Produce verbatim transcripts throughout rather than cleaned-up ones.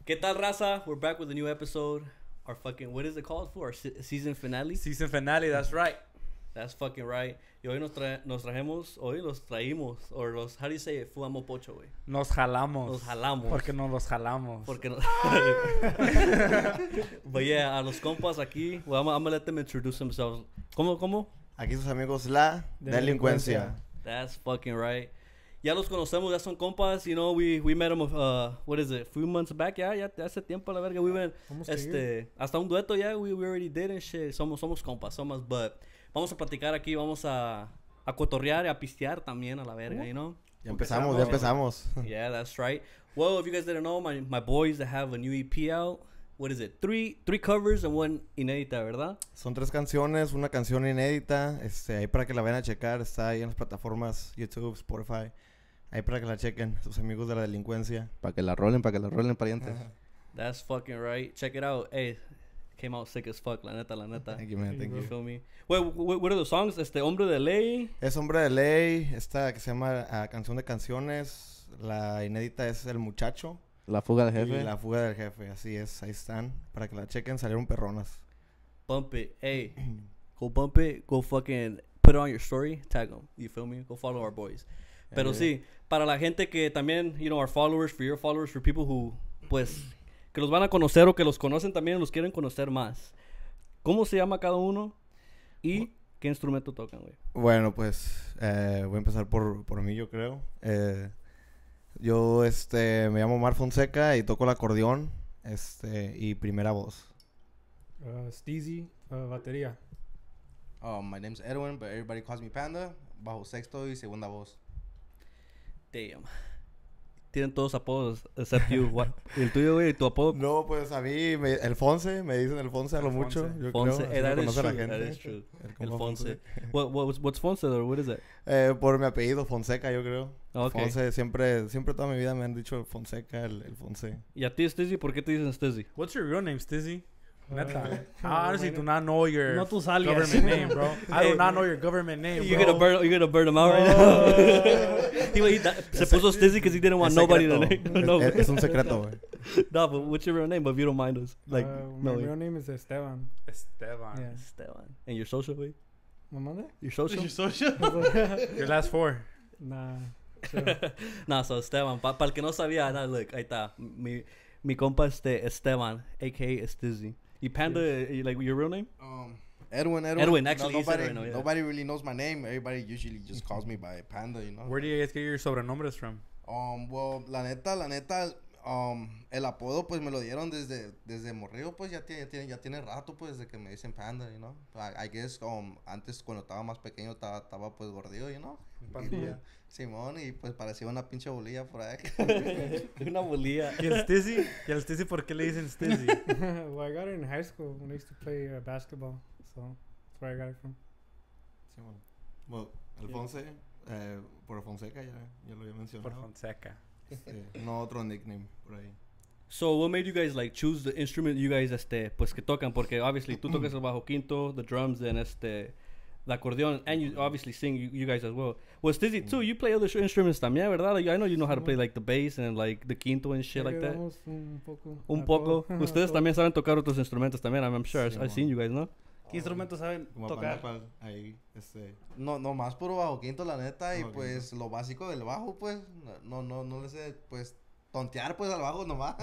¿Qué tal, raza? We're back with a new episode. Our fucking, what is it called for? Our se- season finale? Season finale, that's right. That's fucking right. Y hoy nos, tra nos trajemos, hoy los traímos, or los, how do you say it? Fumamos pocho, güey. Nos jalamos. Nos jalamos. Porque nos los jalamos. Porque no. But yeah, a los compas aquí, well, I'm, I'm gonna let them introduce themselves. ¿Cómo, cómo? Aquí sus amigos La Delincuencia. That's fucking right. Ya los conocemos, ya son compas, you know, we, we met them, uh, what is it, few months back, ya, ya, hace tiempo, la verga, we went, este, hasta un dueto, ya, we, we already did and shit, somos, somos compas, somos, but, vamos a platicar aquí, vamos a, a cotorrear y a pistear también a la verga, uh, you know. Ya empezamos, ya empezamos. Yeah, that's right. Well, if you guys didn't know, my, my boys that have a new E P out, what is it, three, three covers and one inédita, ¿verdad? Son tres canciones, una canción inédita, este, ahí para que la vayan a checar, está ahí en las plataformas YouTube, Spotify. Ahí para que la chequen, sus amigos de la delincuencia. Para que la rolen, para que la rolen, parientes. That's fucking right. Check it out. Hey, came out sick as fuck, la neta, la neta. Thank you, man, thank you. You feel me? Well, what, what are the songs? Este, Hombre de Ley. Es Hombre de Ley, esta que se llama uh, Canción de Canciones. La inédita es El Muchacho. La fuga del jefe. Y La Fuga del Jefe, así es, ahí están. Para que la chequen, salieron perronas. Bump it. Hey, go bump it. Go fucking put it on your story. Tag them. You feel me? Go follow our boys. Pero yeah. sí, para la gente que también, you know, our followers, for your followers, for people who, pues, que los van a conocer o que los conocen también, los quieren conocer más. ¿Cómo se llama cada uno? ¿Y qué instrumento tocan, güey? Bueno, pues, eh, voy a empezar por, por mí, yo creo. Eh, yo, este, me llamo Omar Fonseca y toco el acordeón, este, y primera voz. Uh, Steezy, uh, batería. Um, my name's Edwin, but everybody calls me Panda. Bajo sexto y segunda voz. Damn. Tienen todos apodos, except you. What? ¿El tuyo, güey? ¿Tu apodo? No, pues a mí, me, el Fonse, me dicen el Fonse a lo Fonse. mucho. Yo Fonse. creo, Eh, that, así me is conoce la true. gente. That is true. El, El Fonse. Fonse. What, what, what's Fonse, or what is that? Eh, por mi apellido, Fonseca, yo creo. Okay. Fonse, siempre, siempre toda mi vida me han dicho Fonseca, el, el Fonse. ¿Y a ti, Stizzy? ¿Por qué te dicen Stizzy? What's your real name, Stizzy? Neta. Uh, I honestly do not know your No tu alias. government name, bro. I do not know your government name, You're bro. gonna burn, you're gonna burn him out right now. he, he, that, se puso Stizzy because he didn't want Es nobody to secreto. name. No, Es, es un secreto, güey. no, but what's your real name? But if you don't mind us, like, uh, no. my real name is Esteban. Esteban. Yeah. Esteban. And your social, güey? ¿Me manda? Your social? Your social? Your last four. Nah. Sure. No, so Esteban. Para pa el que no sabía, nah, look, ahí está. Mi, mi compa este Esteban, a k a. Stizzy. Y Panda, uh, like, your real name? Um, Edwin, Edwin. Edwin, actually, no, he said nobody, it right now, yeah. nobody really knows my name. Everybody usually just calls me by Panda, you know. Where do you guys get your sobrenombres from? Um, well, la neta, la neta, um, el apodo, pues, me lo dieron desde, desde morrillo, pues, ya tiene, ya tiene, ya tiene rato, pues, desde que me dicen Panda, you know. I, I guess, um, antes, cuando estaba más pequeño, estaba, estaba pues, gordillo, you know. Pandilla. Simón, y pues parecía una pinche bolilla por ahí. Una bolilla. ¿Y el Stizzy? ¿Y el Stizzy por qué le dicen Stizzy? Well, I got it in high school when I used to play uh, basketball. So that's where I got it from. Sí, bueno. Bueno, el Fonse, eh, por Fonseca ya, ya lo había mencionado. Por Fonseca. Este, no otro nickname por ahí. So, what made you guys, like, choose the instrument you guys, este, pues, que tocan? Porque, obviously, tú tocas el bajo quinto, the drums, and, este, the acordeon, and you obviously sing, you, you guys as well. Well, Stizzy, too, you play other sh- instruments también, ¿verdad? Like, I know you know how to play, like, the bass and, like, the quinto and shit like that. Quedamos Un poco. Un a poco. todo. Ustedes también saben tocar otros instrumentos también, I'm, I'm sure. Sí, I've seen you guys, ¿no? ¿Qué instrumentos saben Como tocar? Panda, ahí, este... No, no más puro bajo quinto, la neta, y Bajo pues lo básico del bajo, pues, no, no, no le sé, pues, tontear, pues, al bajo nomás.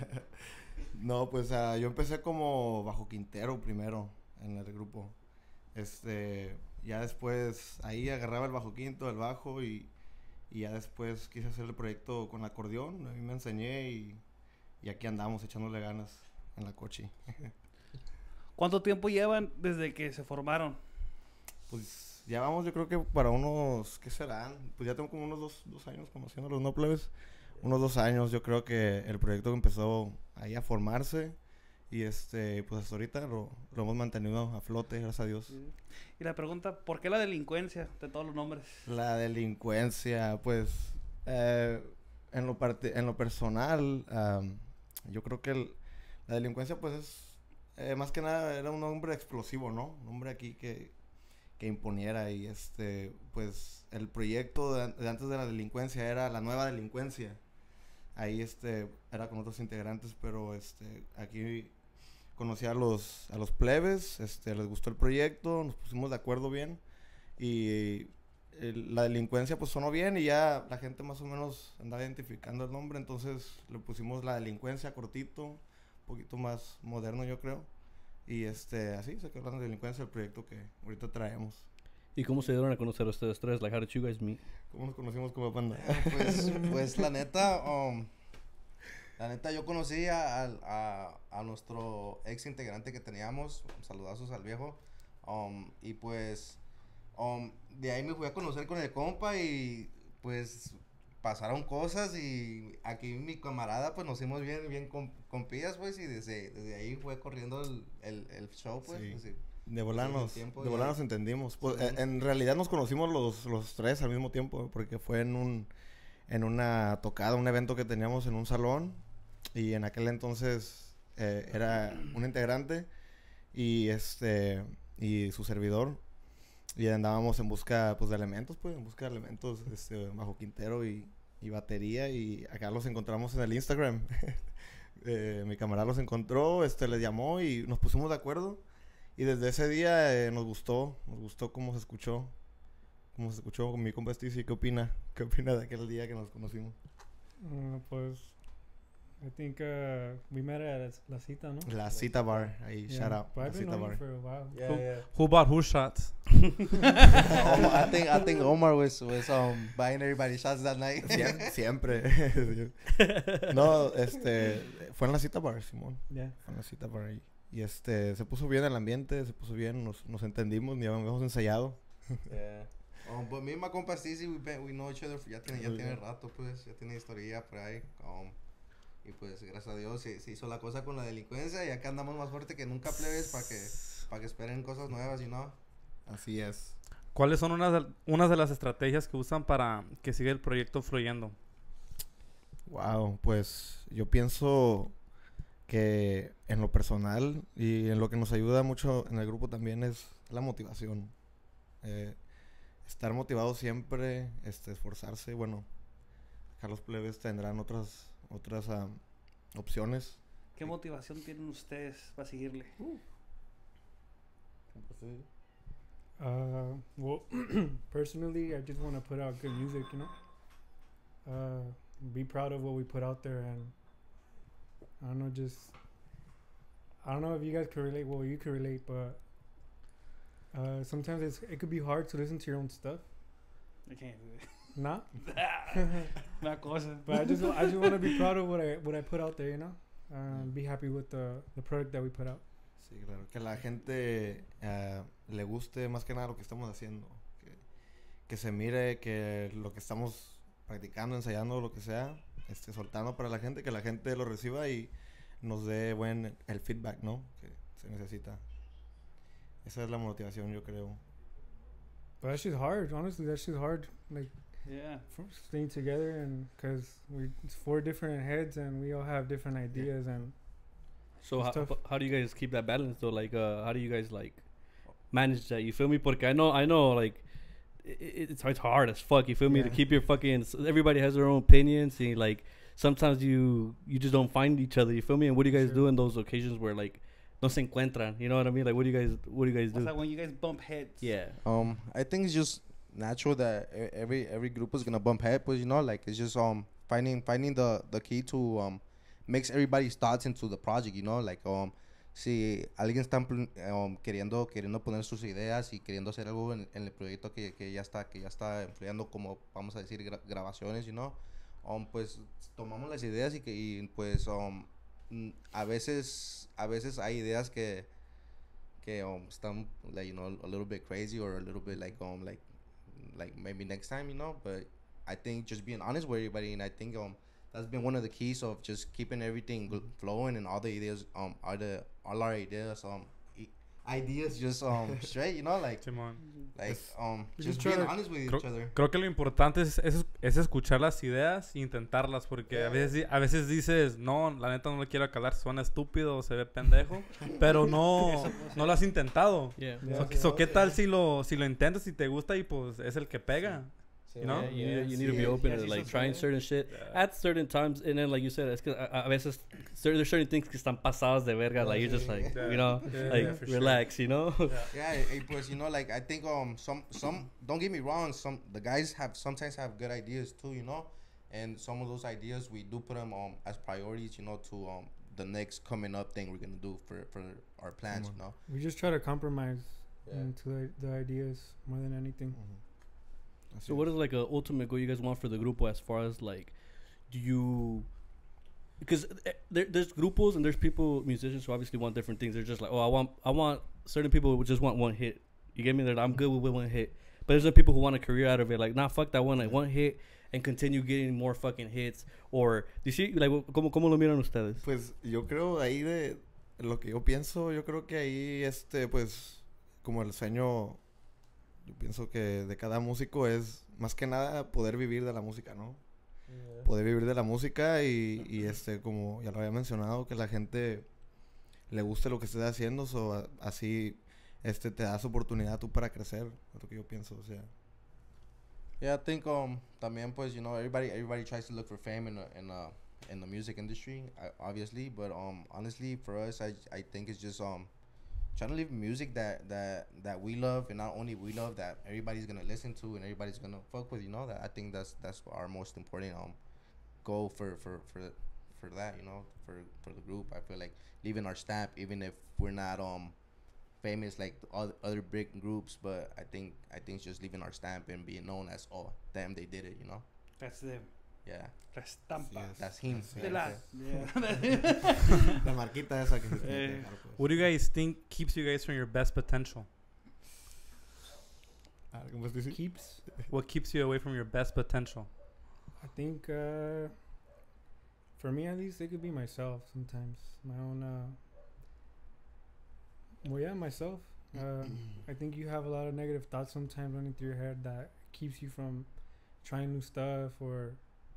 No, pues uh, yo empecé como bajo quintero primero en el grupo. Este, ya después ahí agarraba el bajo quinto, el bajo y, y ya después quise hacer el proyecto con acordeón. A mí me enseñé y, y aquí andamos echándole ganas en la cochi. ¿Cuánto tiempo llevan desde que se formaron? Pues ya vamos, yo creo que para unos, ¿qué serán? Pues ya tengo como unos dos, dos años conociendo a los No Plebes. Unos dos años, yo creo que el proyecto empezó ahí a formarse y este, pues hasta ahorita lo, lo hemos mantenido a flote, gracias a Dios. Y la pregunta, ¿por qué la delincuencia de todos los nombres? La delincuencia, pues, eh, en, lo parte, en lo personal, um, yo creo que el, la delincuencia, pues, es, eh, más que nada, era un hombre explosivo, ¿no? Un hombre aquí que, que imponiera y, este, pues, el proyecto de, de antes de la delincuencia era la nueva delincuencia. ahí este era con otros integrantes, pero este aquí conocí a los a los plebes, este les gustó el proyecto, nos pusimos de acuerdo bien y el- la delincuencia pues sonó bien y ya la gente más o menos andaba identificando el nombre, entonces le pusimos la delincuencia cortito, un poquito más moderno yo creo. Y este, así se quedó la delincuencia el proyecto que ahorita traemos. ¿Y cómo se dieron a conocer a ustedes tres? Like, how did you guys meet? ¿Cómo nos conocimos como banda? Pues, pues la neta, um, la neta yo conocí a, a, a- a nuestro ex integrante que teníamos, saludazos al viejo, um, y pues um, de ahí me fui a conocer con el compa y pues pasaron cosas y aquí mi camarada pues nos hicimos bien, bien com- compillas pues y desde, desde ahí fue corriendo el, el, el show pues. Sí. así. De volanos, tiempo de ya- volanos entendimos. Pues, Sí. en, en realidad nos conocimos los, los tres al mismo tiempo, porque fue en un en una tocada, un evento que teníamos en un salón, y en aquel entonces eh, era un integrante y este y su servidor, y andábamos en busca pues de elementos, pues en busca de elementos, este, bajo quintero y, y batería, y acá los encontramos en el Instagram. Eh, mi camarada los encontró, este, les llamó y nos pusimos de acuerdo. Y desde ese día eh, nos gustó, nos gustó cómo se escuchó, cómo se escuchó con mi compa Stacey. ¿Qué opina? ¿Qué opina de aquel día que nos conocimos? Uh, pues, I think uh, we met at La Cita, ¿no? La Cita Bar, ahí, Yeah, shout out, But La I've been Cita knowing Bar. you for a while. Yeah, yeah. Who bought whose shots? Omar, I think I think Omar was was um buying everybody shots that night. Siem- siempre. No, este, fue en La Cita Bar, Simón. Yeah. Fue en La Cita Bar ahí. Y este, se puso bien el ambiente, se puso bien, nos, nos entendimos, ni habíamos ensayado. Yeah. Um, but me y my compa Stacey, we, been, we know each other, ya tiene, ya tiene rato, pues, ya tiene historia por ahí. Um, y pues, gracias a Dios, se, se hizo la cosa con la delincuencia y acá andamos más fuerte que nunca, plebes, para que, para que esperen cosas nuevas, you know. Así es. ¿Cuáles son unas de, unas de las estrategias que usan para que siga el proyecto fluyendo? Wow, pues yo pienso que en lo personal y en lo que nos ayuda mucho en el grupo también es la motivación. Eh, estar motivado siempre, este, esforzarse. Bueno, acá los plebes tendrán otras otras ah, opciones. ¿Qué motivación tienen ustedes para seguirle? Uh, well, personally, I just want to put out good music, you know. Uh, be proud of what we put out there, and I don't know, just I don't know if you guys can relate. Well, you can relate, but uh, sometimes it's it could be hard to listen to your own stuff. I can't do it. Not, Una cosa. but I just I just want to be proud of what I what I put out there, you know. Um, be happy with the the product that we put out. Sí, claro. Que la gente ah, le guste más que nada lo que estamos haciendo. Que, que se mire que lo que estamos practicando, ensayando, lo que sea, este, soltando para la gente, que la gente lo reciba y nos dé buen el feedback, ¿no? Que se necesita. Esa es la motivación, yo creo. But that shit's hard. Honestly, that shit's hard. Like Yeah. f- staying together, and because we it's four different heads and we all have different ideas, and So It's how, tough. how do you guys keep that balance though? Like, uh, how do you guys like manage that? You feel me? Porque I know, I know, like, it, it's it's hard as fuck. You feel me? To Yeah. keep your fucking. Everybody has their own opinions, and like sometimes you you just don't find each other. You feel me? And what do you guys Sure. do in those occasions where like no se encuentran? You know what I mean? Like, what do you guys what do you guys It's do? like when you guys bump heads. Yeah. Um, I think it's just natural that e- every every group is gonna bump head, but you know, like it's just um finding finding the the key to um mix everybody's thoughts into the project, you know, like um si alguien está pl- um, queriendo queriendo poner sus ideas y queriendo hacer algo en, en el proyecto que, que ya está que ya está enfriando, como vamos a decir gra- grabaciones, you know, um pues tomamos las ideas y que y, pues um mm, a veces a veces hay ideas que que um están like you know a little bit crazy or a little bit like um like like maybe next time, you know, but I think just being honest with everybody, and I think um that's been one of the keys of just keeping everything gl- flowing and all the ideas um all the all our ideas um i- ideas just um straight, you know, like Simón. like um We just just try being to- honest with Creo, each other. creo que lo importante es, es, es escuchar las ideas e intentarlas, porque a veces, di- a veces dices, no, la neta no le quiero calar, suena estúpido o se ve pendejo, pero no, no lo has intentado. Yeah. Yeah. So, so, ¿qué tal si lo, si lo intentas y te gusta y pues es el que pega? You know? Yeah, you need, you sí, need to be eh, open yeah, to sí, like sí, trying sí. certain shit Yeah. at certain times, and then like you said, es que a, a veces cer- there's certain things que están pasadas de verga. Like you're just like, Yeah. you know, Yeah, like yeah, for sure. relax, you know. Yeah, it was, you know, like I think um some some don't get me wrong, some the guys have sometimes have good ideas too, you know, and some of those ideas we do put them um as priorities, you know, to um the next coming up thing we're gonna do for for our plans, you know. We just try to compromise Yeah. into the, the ideas more than anything. So what is like a ultimate goal you guys want for the grupo as far as like, do you? Because there, there's grupos and there's people, musicians who obviously want different things. They're just like, oh, I want, I want certain people who just want one hit. You get me? That I'm good with one hit. But there's other people who want a career out of it. Like, nah, fuck that one. Like one hit and continue getting more fucking hits. Or do you see? Like, ¿cómo, cómo lo miran ustedes? Pues yo creo ahí de lo que yo pienso, yo creo que ahí este pues como el sueño, yo pienso que de cada músico es más que nada poder vivir de la música, ¿no? Yeah. Poder vivir de la música y, y este como ya lo había mencionado, que la gente le guste lo que estés haciendo, so, a, así este te das oportunidad tú para crecer, es lo que yo pienso, o sea. Yeah, I think um también pues you know everybody everybody tries to look for fame in the, in the, in the music industry, I, obviously, but um honestly for us I I think it's just um trying to live music that that that we love, and not only we love, that everybody's gonna listen to and everybody's gonna fuck with, you know. That I think that's that's our most important um goal for for for for that, you know, for for the group. I feel like leaving our stamp, even if we're not um famous like other other big groups, but I think I think it's just leaving our stamp and being known as, oh damn, they did it, you know. That's them. Yeah, La estampa. Yes. that's him. Así De es. la. La marquita esa que se tiene que Eh. dejar, pues. What do you guys think keeps you guys from your best potential? Ah, ¿cómo se dice? Keeps, What keeps you away from your best potential? I think, uh, for me at least, it could be myself sometimes. My own, uh, well, yeah, myself. Uh, I think you have a lot of negative thoughts sometimes running through your head that keeps you from trying new stuff, or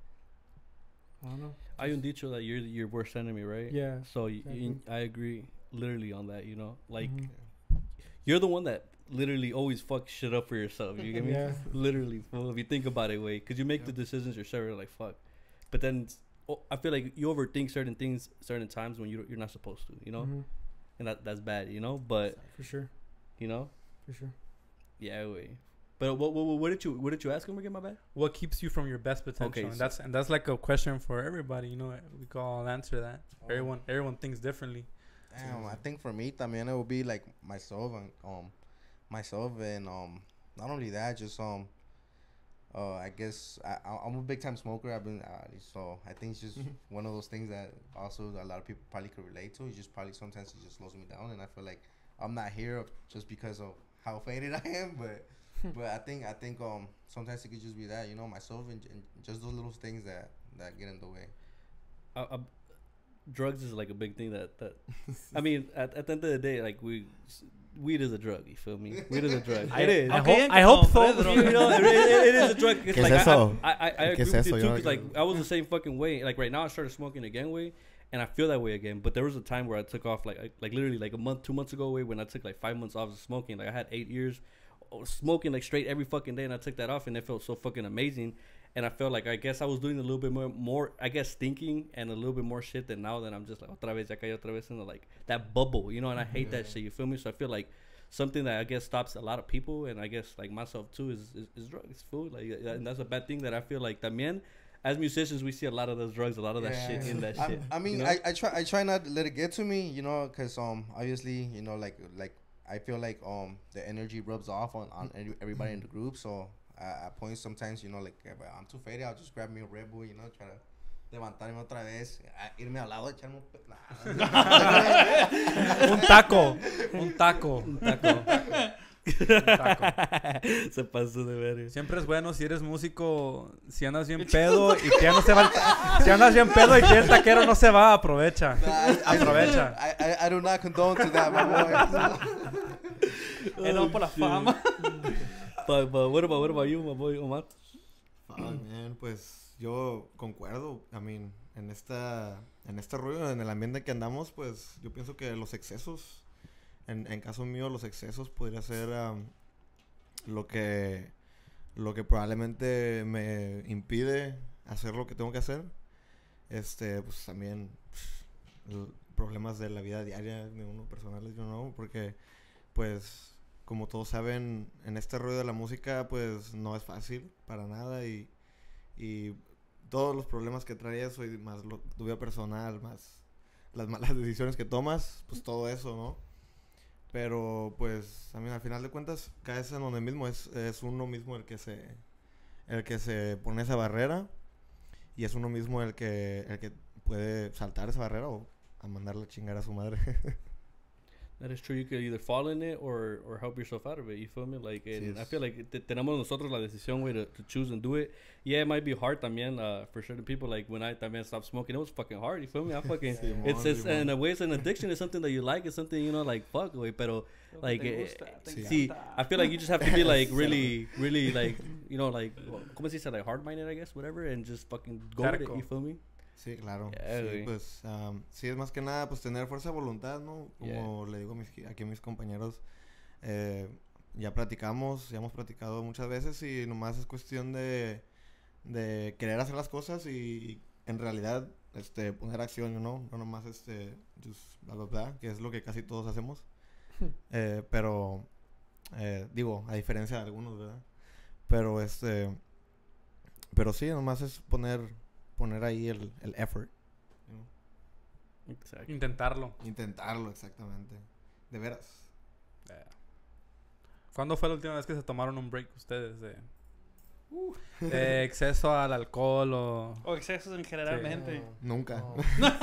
I don't know. Hay un dicho that you're your worst enemy, right? Yeah. So y- exactly. y- I agree literally on that. You know, like Mhm. you're the one that literally always fucks shit up for yourself. You get me? Yeah. Literally, well, if you think about it, way, because you make Yeah. the decisions yourself. You're like fuck, but then oh, I feel like you overthink certain things, certain times when you you're not supposed to. You know, Mhm. and that that's bad. You know, but For sure. you know, For sure. yeah, way. But what, what what did you what did you ask him again? My bad. What keeps you from your best potential? Okay, and so- that's and that's like a question for everybody. You know, we can all answer that. Everyone everyone thinks differently. Damn, I think for me también it would be like myself and um myself and um not only that, just um uh I guess I I- I'm a big time smoker. I've been uh, so I think it's just one of those things that also a lot of people probably could relate to. It's just probably sometimes it just slows me down, and I feel like I'm not here just because of how faded I am, but but I think I think um sometimes it could just be that, you know, myself and, and just those little things that that get in the way. Uh, uh, drugs is like a big thing that that I mean at, at the end of the day, like we weed is a drug, you feel me? Weed is a drug. I- It is. I Okay, hope I hope compré so. droga. You know, it, it, it is a drug. It's ¿Qué es like, eso? I, I, I ¿Qué agree es with eso? you Yo too, no because like quiero- I was the same fucking way. Like right now, I started smoking again, way, and I feel that way again. But there was a time where I took off, like like, like literally like a month, two months ago, way, when I took like five months off of smoking. Like I had eight years of smoking like straight every fucking day, and I took that off, and it felt so fucking amazing. And I felt like I guess I was doing a little bit more, more I guess thinking and a little bit more shit than now. That I'm just like otra vez, ya caí otra vez into like that bubble, you know. And I hate that shit. You feel me? So I feel like something that I guess stops a lot of people, and I guess like myself too, is is, is drugs, food. Like, uh, and that's a bad thing that I feel like también as musicians we see a lot of those drugs, a lot of that Yeah. shit in that I, shit. I mean, you know? I, I try I try not to let it get to me, you know, cause um obviously, you know, like like I feel like um the energy rubs off on, on every- everybody in the group. So uh, at points sometimes, you know, like if I'm too faded, I'll just grab me a Red Bull, you know, try to levantarme otra vez, a- irme al lado, echarme un pe- nah. Un taco, un taco. Un taco. taco. Se pasó de ver. Siempre es bueno si eres músico, si andas bien pedo y que ya no se va, el- si andas bien pedo y que el taquero no se va, aprovecha. Nah, I, I, Aprovecha. I, I, I do not condone to that, my boy. Eh, no por la fama. But, but what about what about you, my boy Omar? Fuck, man, pues yo concuerdo. I mean, en esta en este rollo, en el ambiente que andamos, pues yo pienso que los excesos, en, en caso mío, los excesos podría ser um, lo que lo que probablemente me impide hacer lo que tengo que hacer. Este, pues también pff, problemas de la vida diaria de uno personales, yo no, porque pues como todos saben, en este rollo de la música pues no es fácil para nada y, y todos los problemas que trae eso y más lo, tu vida personal, más las malas decisiones que tomas, pues todo eso, ¿no? Pero pues también al final de cuentas caes en donde mismo, es, es uno mismo el que se el que se pone esa barrera y es uno mismo el que el que puede saltar esa barrera o a mandarle a chingar a su madre. That is true. You could either fall in it or or help yourself out of it. You feel me? Like, and Sí, I feel like te- tenemos nosotros la decisión, güey, to, to choose and do it. Yeah, it might be hard también uh, for certain people. Like when I también stopped smoking, it was fucking hard. You feel me? I fucking Simón, it's it's Simón. in a way it's an addiction. It's something that you like. It's something, you know, like fuck, güey. Pero like, Te eh, gusta, te sí. see, encanta. I feel like you just have to be like really, really like, you know, like, como se dice, like hard minded, I guess, whatever, and just fucking go with it. Terco. You feel me? Sí, claro. Yeah, sí, güey. pues um, sí es más que nada pues tener fuerza de voluntad, ¿no? Como le digo a mis, aquí a mis compañeros, eh, ya platicamos, ya hemos platicado muchas veces y nomás es cuestión de, de querer hacer las cosas y en realidad este poner acción, ¿no? No nomás este just bla bla bla, que es lo que casi todos hacemos. eh, pero eh, digo, a diferencia de algunos, ¿verdad? Pero este pero sí, nomás es poner poner ahí el, el effort, you know? Exactly. Intentarlo. Intentarlo, exactamente. De veras. Eh. ¿Cuándo fue la última vez que se tomaron un break ustedes de, de exceso al alcohol o...? O excesos en generalmente. Nunca. Oh.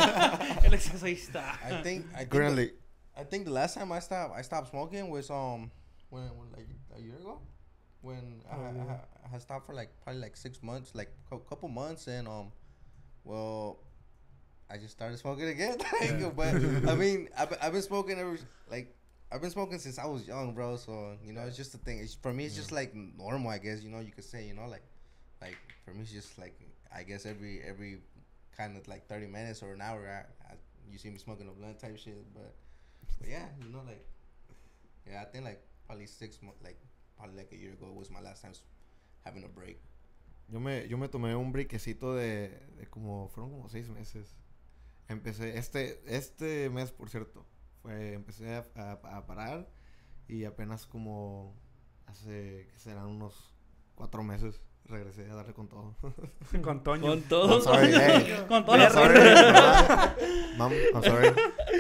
El exceso ahí está. I think I think, Currently. the, I think the last time I stopped I stopped smoking was um when, when like a year ago when I, Oh, I, yeah. I, I stopped for like probably like six months like a couple months and um well I just started smoking again. Like, but I mean I've, I've been smoking ever like I've been smoking since I was young, bro. So you know it's just a thing. It's, for me it's just like normal, I guess. You know you could say, you know, like like for me it's just like I guess every every kind of like thirty minutes or an hour I, I, you see me smoking a blunt type shit, but, but yeah, you know, like yeah, I think like probably six months, like probably like a year ago was my last time s- having a break. Yo me, yo me tomé un briquecito de, de como, fueron como seis meses. Empecé, este, este mes, por cierto, fue, empecé a, a, a parar y apenas como hace, que serán unos cuatro meses, regresé a darle con todo. Con Toño. Con todo. I'm sorry, hey. Con todo. I'm sorry, mamá. Mom, I'm sorry.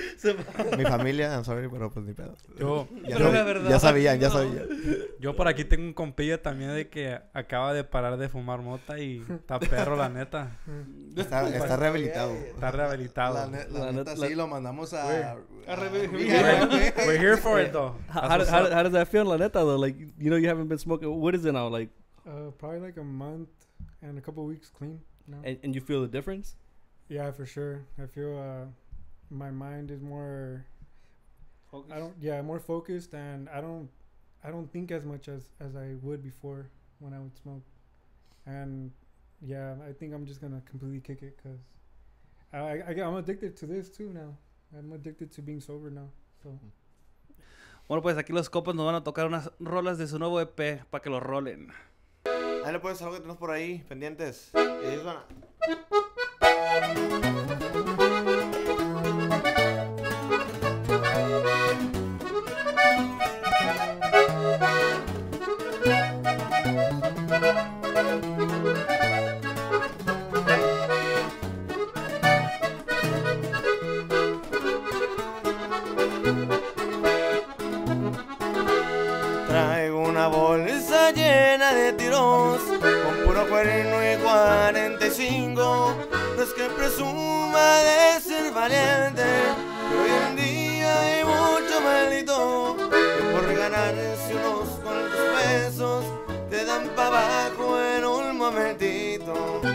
Mi familia, I'm sorry, pero pues ni pedo. Yo, Ya, Pero sabi- la verdad, ya sabían, ya no. sabían. yo por aquí tengo un compilla también de que acaba de parar de fumar mota y está perro, la neta. Está, está rehabilitado. Está rehabilitado. La, ne- la La neta net- sí lo mandamos a... A revivir. Yeah, okay. We're here for it though. How, That's how, what's how, up. how does that feel, la neta, though? Like, you know, you haven't been smoking. What is it now? Like, Uh, probably like a month and a couple weeks clean. You know? and, and you feel the difference? Yeah, for sure. I feel uh, my mind is more. Focus. I don't. Yeah, more focused, and I don't. I don't think as much as as I would before when I would smoke. And yeah, I think I'm just gonna completely kick it because I, I, I I'm addicted to this too now. I'm addicted to being sober now. So Bueno, pues aquí los copas nos van a tocar unas rolas de su nuevo E P para que lo rolen. Ahí le puedes algo que tenemos por ahí, pendientes. Y ahí suena. Traigo una bolsa llena de tiros con puro cuerno y cuarenta y cinco. No es que presuma de ser valiente, pero hoy en día hay mucho maldito que por ganarse unos cuantos pesos te dan pa' abajo en un momentito.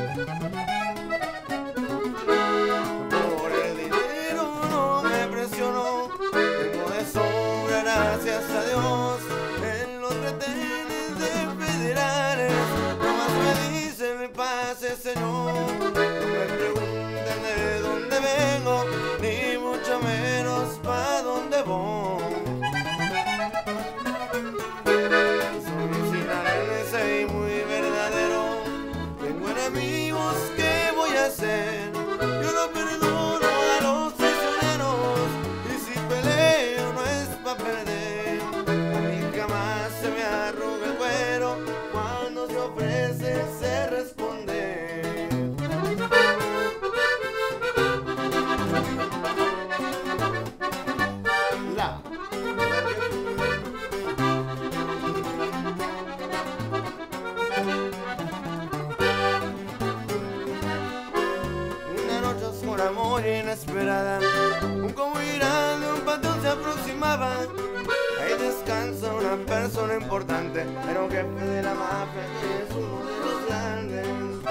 Por el dinero no me presiono, tengo de sobra, gracias a Dios. En los retenes de federales, nomás me dicen pase señor. No me pregunten de dónde vengo, ni mucho menos pa' dónde voy. Soy sinaloense y muy Un combo grande, un patrón se aproximaba. Ahí descansa una persona importante, pero jefe de la mafia que es uno de los grandes.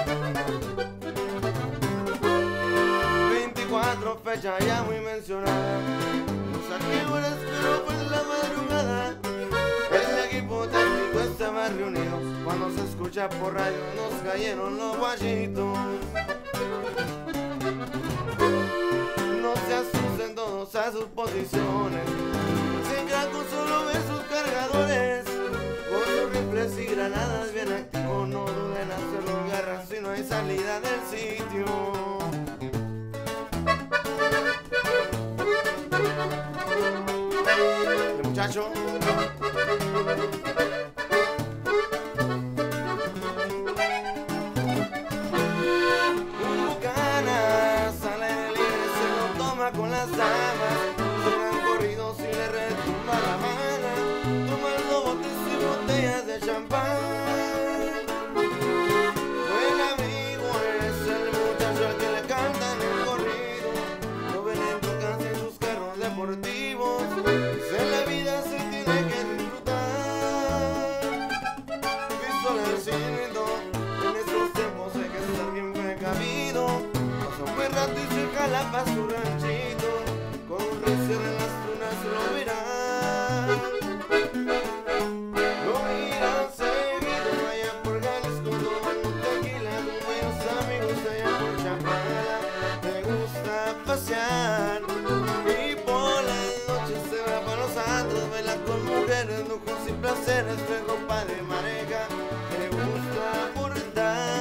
veinticuatro fechas ya muy mencionadas. No sé a qué horas, pero fue en la madrugada. El equipo técnico estaba reunido. Cuando se escucha por radio nos cayeron los guayitos. No se asusten todos a sus posiciones. Sin Graco solo ve sus cargadores. Con sus rifles y granadas bien activos. No duden hacerlo guerra si no hay salida del sitio. El muchacho. Un bucana sale en el libre, se lo toma con las damas. Suenan corridos y le retumba la mano. Tomando botes y botellas de champán. Buen amigo es el muchacho al que le cantan el corrido. Lo ven en tu casa en sus carros deportivos. En la vida se tiene que disfrutar. Visto el cinto, en estos tiempos hay que estar bien precavido. Pasa un buen rato y se jala pa' su ranchito. Con un recién en las tunas lo verán. Lo irán seguido allá por Jalisco, tomando tequila con buenos amigos allá por Chapala. Me gusta pasear y por las noches se va para los santos, baila con mujeres, lujos y placeres, de ropa de mareja. Me gusta abordar.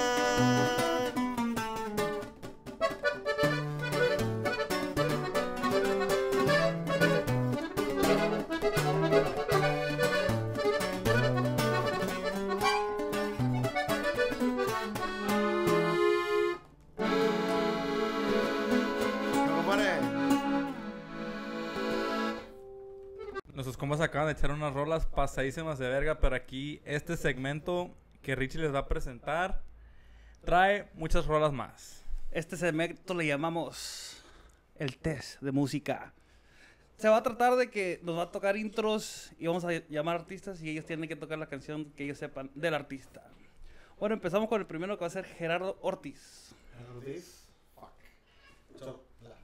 Nuestros compas acaban de echar unas rolas pasadísimas de verga, pero aquí este segmento que Richie les va a presentar trae muchas rolas más. Este segmento le llamamos el test de música. Se va a tratar de que nos va a tocar intros y vamos a llamar artistas y ellos tienen que tocar la canción que ellos sepan del artista. Bueno, empezamos con el primero que va a ser Gerardo Ortiz. Ortiz, fuck. Chopla.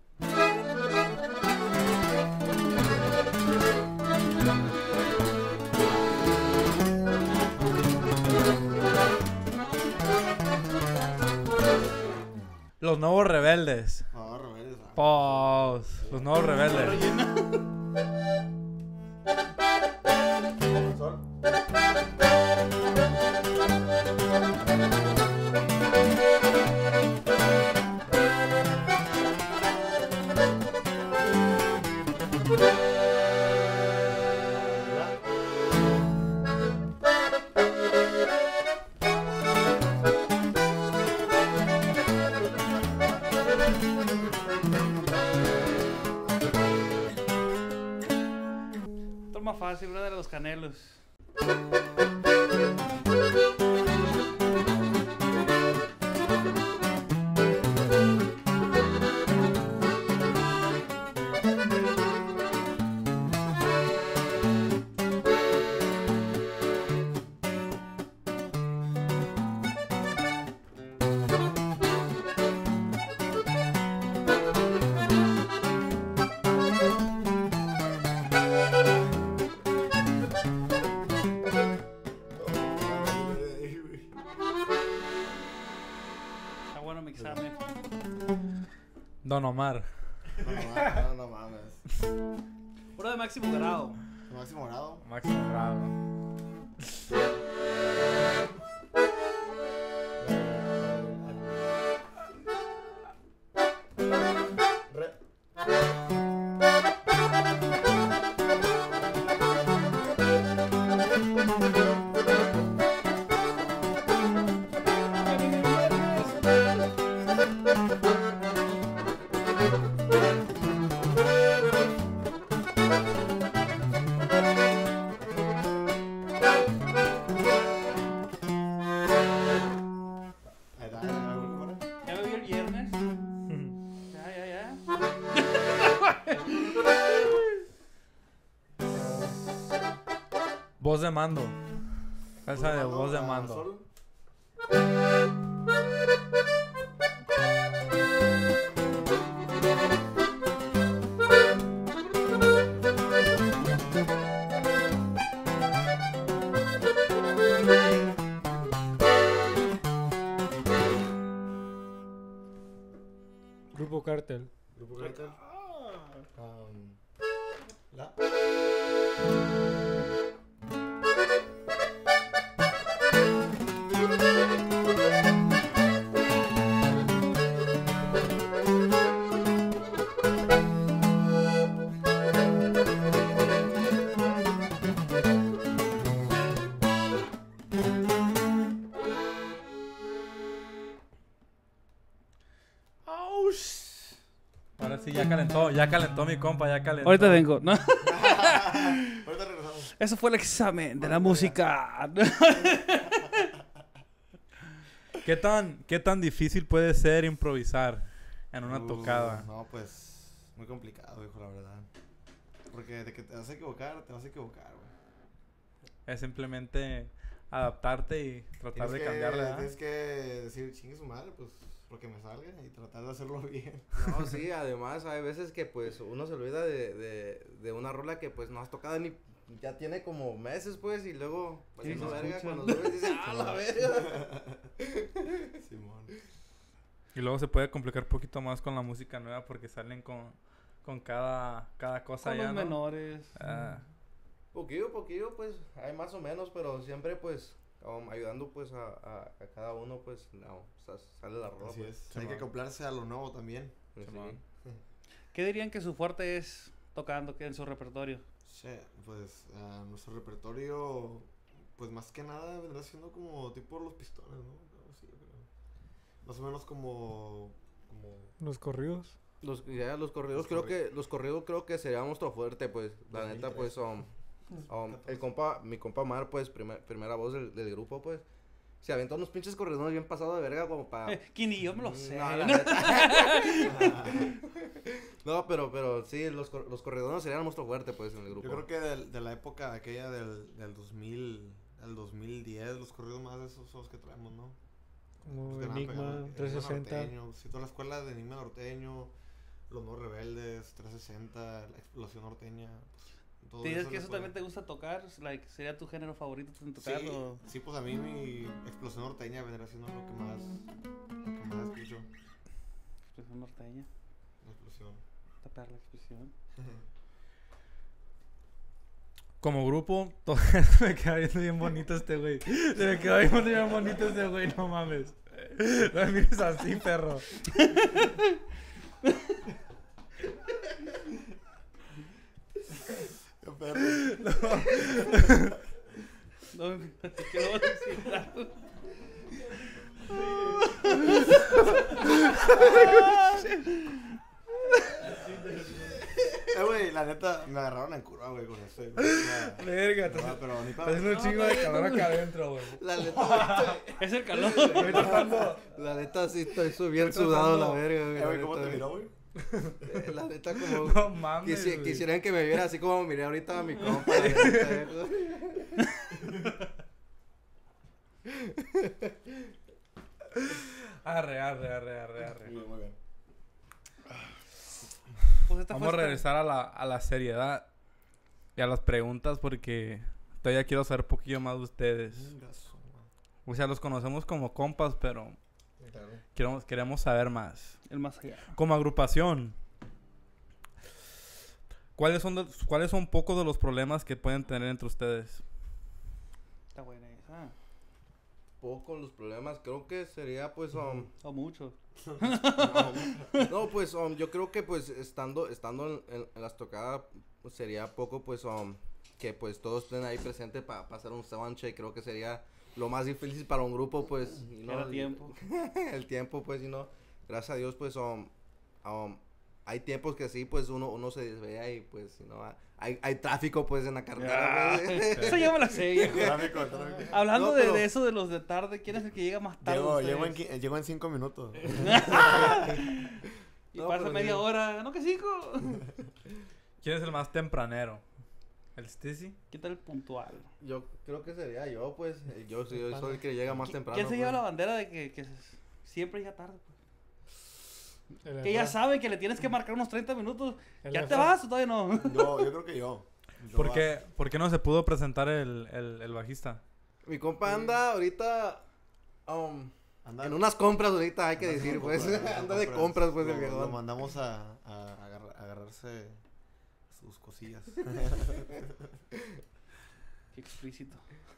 Los nuevos rebeldes. No, rebeldes. Pos. Los nuevos rebeldes. Sol. Esto es más fácil, una de los Canelos. Está bueno mi examen. Don Omar. No, no, no, no mames. Puro de máximo grado. Máximo grado. Máximo grado. Re. Voz de mando. Esa de voz de a mando. sol. Grupo Cartel. Grupo Cartel. Um, la. Ahora sí, ya calentó, ya calentó mi compa, ya calentó. Ahorita vengo, ¿no? Ahorita regresamos. Eso fue el examen de la música. ¿Qué tan, ¿Qué tan difícil puede ser improvisar en una Uh, tocada? No, pues muy complicado, hijo, la verdad. Porque de que te vas a equivocar, te vas a equivocar, güey. Es simplemente adaptarte y tratar Tienes de que, cambiarle. ¿verdad? Tienes que decir, chingue su madre, pues, porque me salga y tratar de hacerlo bien. No, sí, además hay veces que pues uno se olvida de, de, de una rola que pues no has tocado ni ya tiene como meses pues y luego pues Sí, esa se verga escucha. cuando lo ves dices, ah, la verga. Simón. Y luego se puede complicar un poquito más con la música nueva porque salen con, con cada, cada cosa Con ya, los ¿no? menores. Ah, Poquillo, poquillo pues hay más o menos, pero siempre pues um, ayudando pues a, a, a cada uno pues no, o sea, sale la rola. Así pues. es. Hay que acoplarse a lo nuevo también. Sí. Simón. ¿Qué dirían que su fuerte es tocando, que en su repertorio? Sí, pues uh, nuestro repertorio, pues más que nada vendrá siendo como tipo Los Pistones, ¿no? Algo así, yo creo. Más o menos como, como Los corridos. Los, ya, los corridos Los creo corri- que los corridos creo que sería nuestro fuerte pues la dos mil neta tres. pues um, um, el compa mi compa Mar pues primer, primera voz del, del grupo pues se aventó unos pinches corridos bien pasados de verga como para Eh, que ni yo me lo sé. No, la ¿no? neta. No, pero pero sí los cor- los corridones serían nuestro fuerte pues en el grupo. Yo creo que del- de la época aquella del, del dos mil, del dos mil diez, los corridos más de esos son los que traemos, ¿no? Como Los que andaban Enigma, pegando, Enigma trescientos sesenta. norteño, sí, toda la escuela de Enigma norteño, Los Nuevos Rebeldes, trescientos sesenta, la explosión norteña. Pues, todo ¿Te dices eso que le eso puede- también te gusta tocar? Like, ¿sería tu género favorito en tocar? Sí, o- sí, pues a mí mi explosión norteña vendrá siendo lo que más, lo que más escucho. Expresión norteña. La explosión. Tapar la expresión. Como grupo, todo me queda viendo bien bonito este güey. Se me queda viendo bien bonito este güey, no mames. No me mires así, perro. Qué perro. No, ¿qué no vas a decir? Eh, güey, la neta, me agarraron en curva, güey, con eso. güey. Ya. Verga, No, pero ni para... haciendo un chingo de calor acá adentro, güey. La neta, Es el calor. Estoy tratando. la neta sí estoy su- bien Estoy sudado tratando- la verga, güey. Eh, la güey, ¿cómo neta, te miró, güey? Eh, La neta como No mames, quisi- güey. quisieran que me viera así como miré ahorita a mi compa. la neta, güey. Arre, arre, arre, arre, arre. Muy, muy bien. Pues esta Vamos a fue esta- regresar a la, a la seriedad y a las preguntas porque todavía quiero saber un poquillo más de ustedes. O sea, los conocemos como compas, pero Claro. queremos, queremos saber más. El más allá. Como agrupación, ¿cuáles son, de- ¿cuáles son pocos de los problemas que pueden tener entre ustedes? Está buena esa. Poco los problemas, creo que sería pues um, O mucho. no, pues um, yo creo que pues estando estando en, en- en las tocadas pues, sería poco pues um, que pues todos estén ahí presentes para hacer un soundcheck, creo que sería lo más difícil para un grupo pues y no, Era tiempo. el tiempo pues y no, gracias a Dios pues um, um, hay tiempos que sí pues uno uno se desvea y pues you know, hay hay tráfico pues en la carretera. Ah, pues. Esa ya me la sé, viejo. Tráfico, tráfico. Hablando No, de, pero- de eso de los de tarde, ¿quién es el que llega más tarde? Llego, de llego, en, ustedes? qui- llego en cinco minutos. Y No, pasa pero media sí. hora. No, que cinco. ¿Quién es el más tempranero? ¿El Stizzy? ¿Qué tal el puntual? Yo creo que sería yo, pues. Yo, soy- yo soy el que llega más temprano. ¿Quién se lleva pues. la bandera de que, que siempre llega tarde? Pues? El Que ya Efra- sabe que le tienes que marcar unos treinta minutos. el ¿Ya te Efra- vas o todavía no? Yo, yo creo que yo. Yo ¿Por va- qué, ¿Por qué no se pudo presentar el, el, el bajista? Mi compa anda ahorita um, Anda- en unas compras ahorita, hay que anda decir, con pues. compras, anda Anda con de compras, pues, lo, el Lo viejón. mandamos a, a agarra- agarrarse sus cosillas. Qué explícito.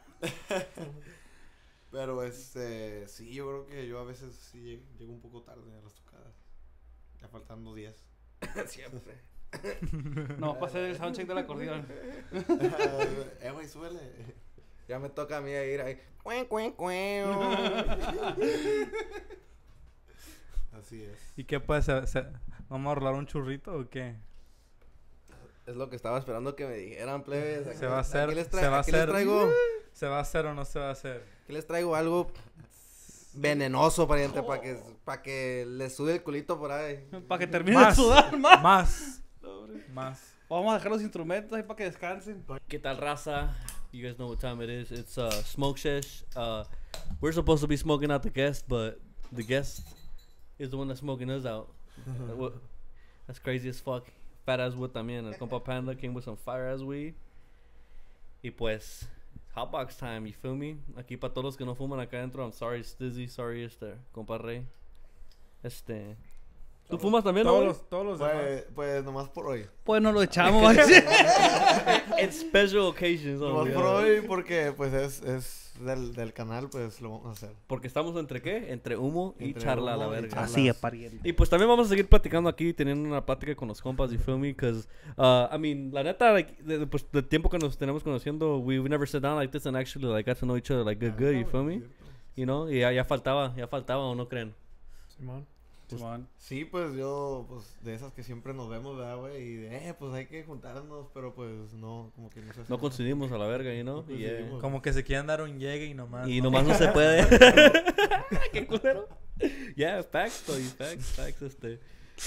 Pero este, sí, yo creo que yo a veces sí llego, llego un poco tarde a las tocadas. Ya faltando diez. Siempre. No, para hacer el soundcheck del acordeón. eh, güey, súbele. Ya me toca a mí ir ahí. Cuen, cuen, cuen. Así es. ¿Y qué pues? ¿Se, se- ¿Vamos a rolar un churrito o qué? Es lo que estaba esperando que me dijeran, plebes. Aquí- Se va a hacer- Aquí les, se va a aquí les hacer- traigo, ¿Se va a hacer o no se va a hacer? aquí les traigo algo venenoso, pariente, para que, para que les sude el culito por ahí. Para que termine Más. de sudar más. Más. Más. Vamos a dejar los instrumentos ahí para que descansen. ¿Qué tal, raza? You guys know what time it is. It's uh, Smoke Shesh. Uh, we're supposed to be smoking out the guest, but the guest is the one that's smoking us out. Uh, what- that's crazy as fuck. Fat ass wood también. El compa Panda came with some fire ass weed. Y pues, hotbox time, you feel me? Aquí para todos los que no fuman acá adentro, I'm sorry, Stizzy, sorry, este, compa Rey. Este. ¿Tú fumas también, no? Todos güey? los, todos los demás. Pues, pues nomás por hoy. Pues no lo echamos. va a decir. En special occasions, Nomás only, por yeah. hoy porque pues es, es del, del canal, pues lo vamos a hacer. Porque estamos entre qué? Entre humo y Entre charla a la humo y verga. charla. Así es, pariente. Y pues también vamos a seguir platicando aquí, teniendo una plática con los compas, you feel me? Because, uh, I mean, la neta, like, de, de- pues, del tiempo que nos tenemos conociendo, we, we never sat down like this and actually, like, got to know each other, like, good, good, you feel me? You know? Y ya, ya faltaba, ya faltaba, ¿o no creen? Simón. Sí, pues yo, pues de esas que siempre nos vemos, ¿verdad, güey? Y de, eh, pues hay que juntarnos, pero pues no, como que no se hace No nada. coincidimos a la verga, you know? No Y, eh, coincidimos. Como que se quieren dar un llegue y nomás. y ¿no? nomás no se puede. ¿Qué culero? Yeah, facts, though, facts, facts, este.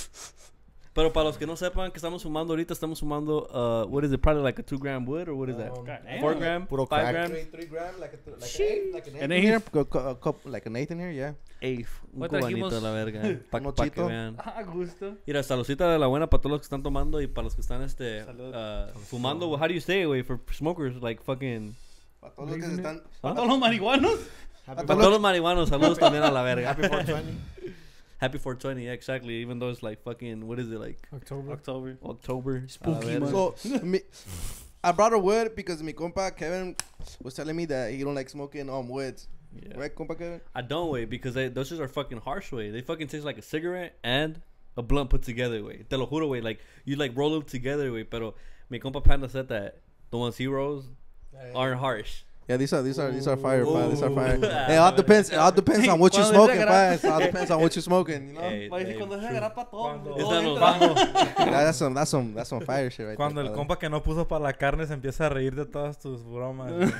Pero para los que no sepan que estamos fumando ahorita, estamos fumando, uh, what is it, probably like a two gram wood, or what is that? Um, Four gram? Puro Five crack. gram? Three, three gram, like, a, like, Shit. an eighth, like an eighth An in eighth. here. Co- co- a couple- like an eighth in here, yeah. Ey, un Hoy cubanito trajimos a la verga. Para un pa que ochito. vean. A gusto. Mira, saludcita de la buena para todos los que están tomando y para los que están este Salud. uh, fumando. How do you say, güey, for smokers? Like fucking. Para todos los que se están... ¿A todos los marihuanos? Happy, Para todos los marihuanos, saludos también a la verga. Happy four twenty. Happy four twenty, yeah, exactly. Even though it's like fucking, what is it, like October. October. October? a la Spooky verga. month. So, me, I brought a wood because my compa Kevin was telling me that he don't like smoking um woods. Yeah. Right, compa Kevin? I don't, way because they, those shits are fucking harsh, way. They fucking taste like a cigarette and a blunt put together, way. Te lo juro, way. Like, you like roll them together, way. Pero mi compa Panda said that the ones he rolls aren't harsh. Yeah, these are these are these are fire, pa. These are Ooh. fire. It all depends. It all depends on what you're Cuando smoking, dice pa. It all depends on what you're smoking. You know. Hey, Va a decir hey, cuando es true. agarrar para todo. Cuando- todo Esa no- entra. Yeah, that's some that's some that's some fire shit right Cuando there. el brother. compa que no puso para la carne se empieza a reír de todas tus bromas. güey.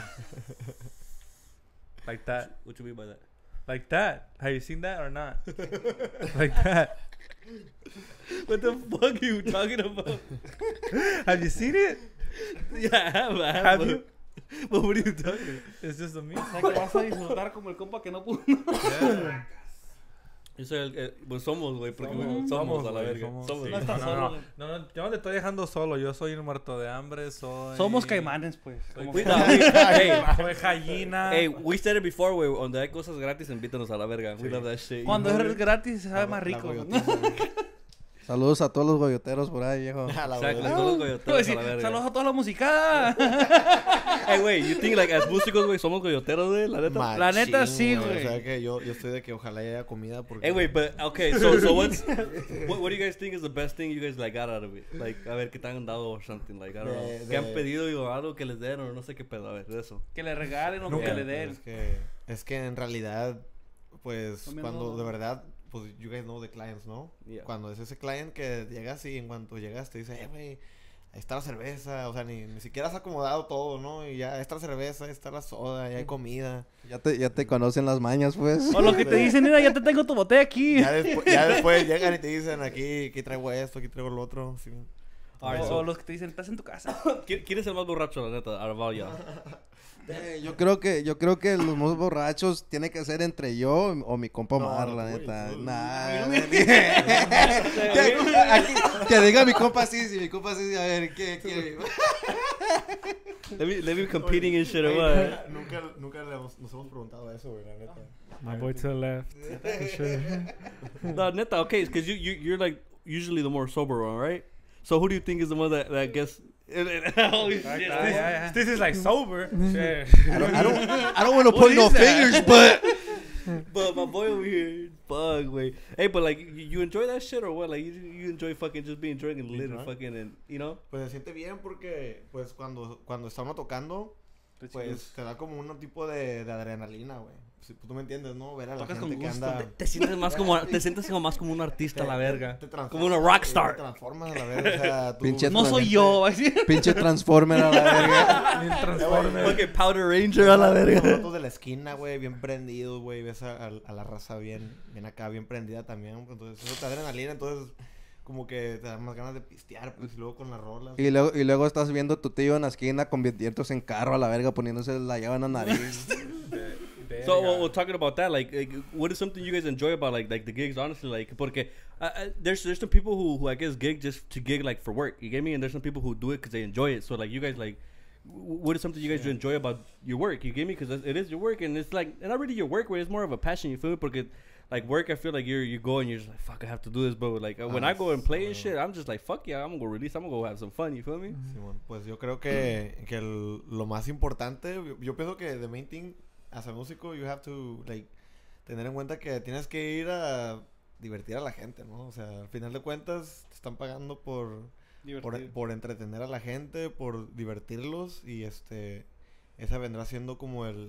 Like that. What you mean by that? Like that. Have you seen that or not? Like that. What the fuck are you talking about? Have you seen it? Yeah, I have. I have. Have but, you? but what are you talking about? It's just a meme. O sea, que vas a disfrutar como el compa que no pudo. Yo soy el, el- pues somos, güey, porque Somos, somos, a la güey, verga. somos, Somos. sí. No estás no, solo, no, güey. no, no, yo no te estoy dejando solo. Yo soy un muerto de hambre. Soy. Somos caimanes, pues. Soy Como We, que- no, we, hey, Soy gallina. hey, we said it before, güey. Donde hay cosas gratis, invítanos a la verga. We Sí. love that shit. Cuando you know, es gratis se sabe La- más la rico. goyotiza, güey. Saludos a todos los goyoteros por ahí, viejo. A la Exactly, verga. todos los Voy a coyoteros a decir, la verga. saludos a toda la musicada. Hey, güey, you think like as músicos, güey, somos coyoteros, güey, la neta? Machín, La neta, sí, güey. O sea que yo, yo estoy de que ojalá haya comida porque... Hey, wait, but okay, so so what's what, what do you guys think is the best thing you guys like got out of it? Like, a ver, ¿qué te han dado or something? Like, I don't De- know. ¿Qué han de- pedido o algo que les den o no sé qué pedo? A ver, de eso. Que le regalen o Nunca. que le Pero den. Es que, es que en realidad, pues, Comiendo- cuando de verdad, pues, you guys know the clients, ¿no? Yeah. Cuando es ese client que llegas y en cuanto llegas te dice, eh, güey, ahí está la cerveza, o sea, ni, ni siquiera has acomodado todo, ¿no? Y ya está la cerveza, ahí está la soda, ya hay comida. Ya te ya te conocen las mañas, pues. O lo que te dicen, mira, ya te tengo tu botella aquí. Ya, despu- ya después llegan y te dicen, aquí, aquí traigo esto, aquí traigo lo otro. ¿sí? Alright, O, so- o los que te dicen, estás en tu casa. ¿Quién quién es el más borracho, la neta, out of all y'all? Eh, yo creo que yo creo que los más borrachos tiene que ser entre yo o mi compa No, Mar, la tú, neta. tú. Nah, que, aquí, que diga mi compa sí, si mi compa sí, a ver, ¿qué, qué? Let me, let me competing and shit or Ey, what? nunca, nunca le hemos- nos hemos preguntado eso, güey, la neta. My boy to the left. For sure. No, neta, okay, because you, you, you're like usually the more sober one, right? So who do you think is the one that, that gets... Holy shit. Yeah, yeah. This is like sober. Shit. I don't I don't I don't want to What point no is that? fingers, but But my boy over here, bug, wait. Hey, but like, you, you enjoy that shit or what? Like, you, you enjoy fucking just being drunk and lit and drunk? fucking and, you know? Pues se siente bien porque, pues, cuando, cuando está uno tocando, pues, te da como un tipo de, de adrenalina, güey. Si, tú me entiendes, ¿no? Ver a la Tocas gente con que gusto. anda... Te, te sientes más como, te sientes como más como un artista, te- la verga. te- te transformas, Como una güey, rockstar. Te transformas a la verga, o sea, tú... Pinche No soy yo. así. pinche transformer a la verga. Bien Transformer. Fucking Powder Ranger a la Los verga. vatos de la esquina, güey, bien prendidos, güey. Ves a, a- a la raza bien, bien acá, bien prendida también. Entonces, eso te da adrenalina, entonces, como que te da más ganas de pistear, pues, y luego con las rolas. Y luego, y luego estás viendo a tu tío en la esquina convirtiéndose en carro a la verga, poniéndose la llave en la nariz. So, well, well, talking about that, like, like, what is something you guys enjoy about, like, like the gigs, honestly, like, porque uh, uh, there's there's some people who, who I guess gig just to gig, like, for work, you get me? And there's some people who do it because they enjoy it. So, like, you guys, like, w- what is something you guys enjoy about your work, you get me? Because it is your work, and it's like, and not really your work, where it's more of a passion, you feel me? Porque, like, work, I feel like you're, you go and you're just like, fuck, I have to do this, but, like, uh, when Ah, I go and play and sí. shit, I'm just like, fuck yeah, I'm gonna go release, I'm gonna go have some fun, you feel me? Simón, pues yo creo que, que el- lo más importante, yo, yo pienso que the main thing, as a músico, you have to, like, tener en cuenta que tienes que ir a divertir a la gente, ¿no? O sea, al final de cuentas, te están pagando por, por, Divertido. por entretener a la gente, por divertirlos, y este, esa vendrá siendo como el,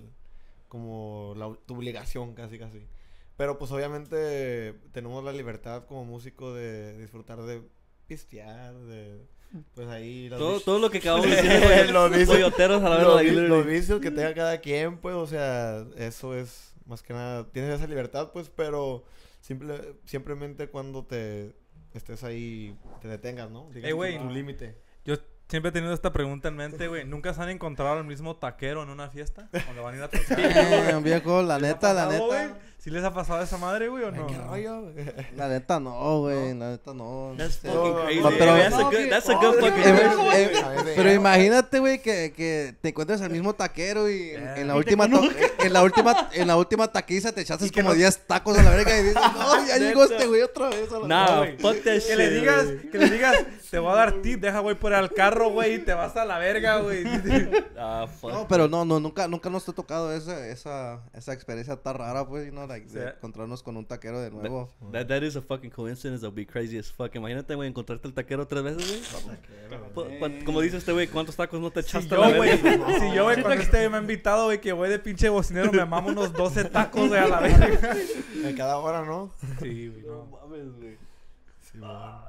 como la, tu obligación, casi, casi. Pero, pues, obviamente, tenemos la libertad como músico de disfrutar de pistear, de, pues, ahí... las Todo, bichas- todo lo que acabamos de decir, Los güey, vicios- coyoteros a la verga, los, like, vi- literally. los vicios que tenga cada quien, pues, o sea, eso es más que nada, tienes esa libertad, pues, pero simple, simplemente cuando te estés ahí, te detengas, ¿no? Digas Ey, güey. tu, tu límite. Yo siempre he tenido esta pregunta en mente, güey. ¿Nunca se han encontrado al mismo taquero en una fiesta? ¿Donde van a ir a tocar? Eh, viejo, la ¿Les ha neta, la pasado, neta. güey? ¿Sí les ha pasado esa madre, güey, o no? ¿Qué rollo? La neta no, güey, la neta no. That's Este, fucking No, crazy. no, Hey, pero- that's a good, that's a good fucking. Eh, eh, A ver, pero eh, imagínate, güey, que, que te encuentres al mismo taquero y en, Yeah. en la Y te última to- en la última en la última taquiza te echaste Y que como no- diez tacos a la verga y dices, "No, ya llegó Neta. este güey otra vez." A la Nah, güey. fuck that shit. Que le digas, güey. que le digas, te voy a dar tip, deja, güey, por al carro, güey, y te vas a la verga, güey. Ah, fuck. No, pero no, no, nunca, nunca nos ha tocado esa, esa, esa experiencia tan rara, pues, ¿no? Like, de Sí. encontrarnos con un taquero de nuevo. That, that is a fucking coincidence. That'll be crazy as fuck. Imagínate, güey, encontrarte el taquero tres veces, güey. Pu- cu- Como dice este güey, ¿cuántos tacos no te Si echaste a yo, la güey, verga? si yo, güey, cuando este me ha invitado, güey, que voy de pinche bocinero, me mamo unos doce tacos, güey, a la verga. En cada hora, ¿no? Sí, güey, No no. mames, güey. Sí, bueno.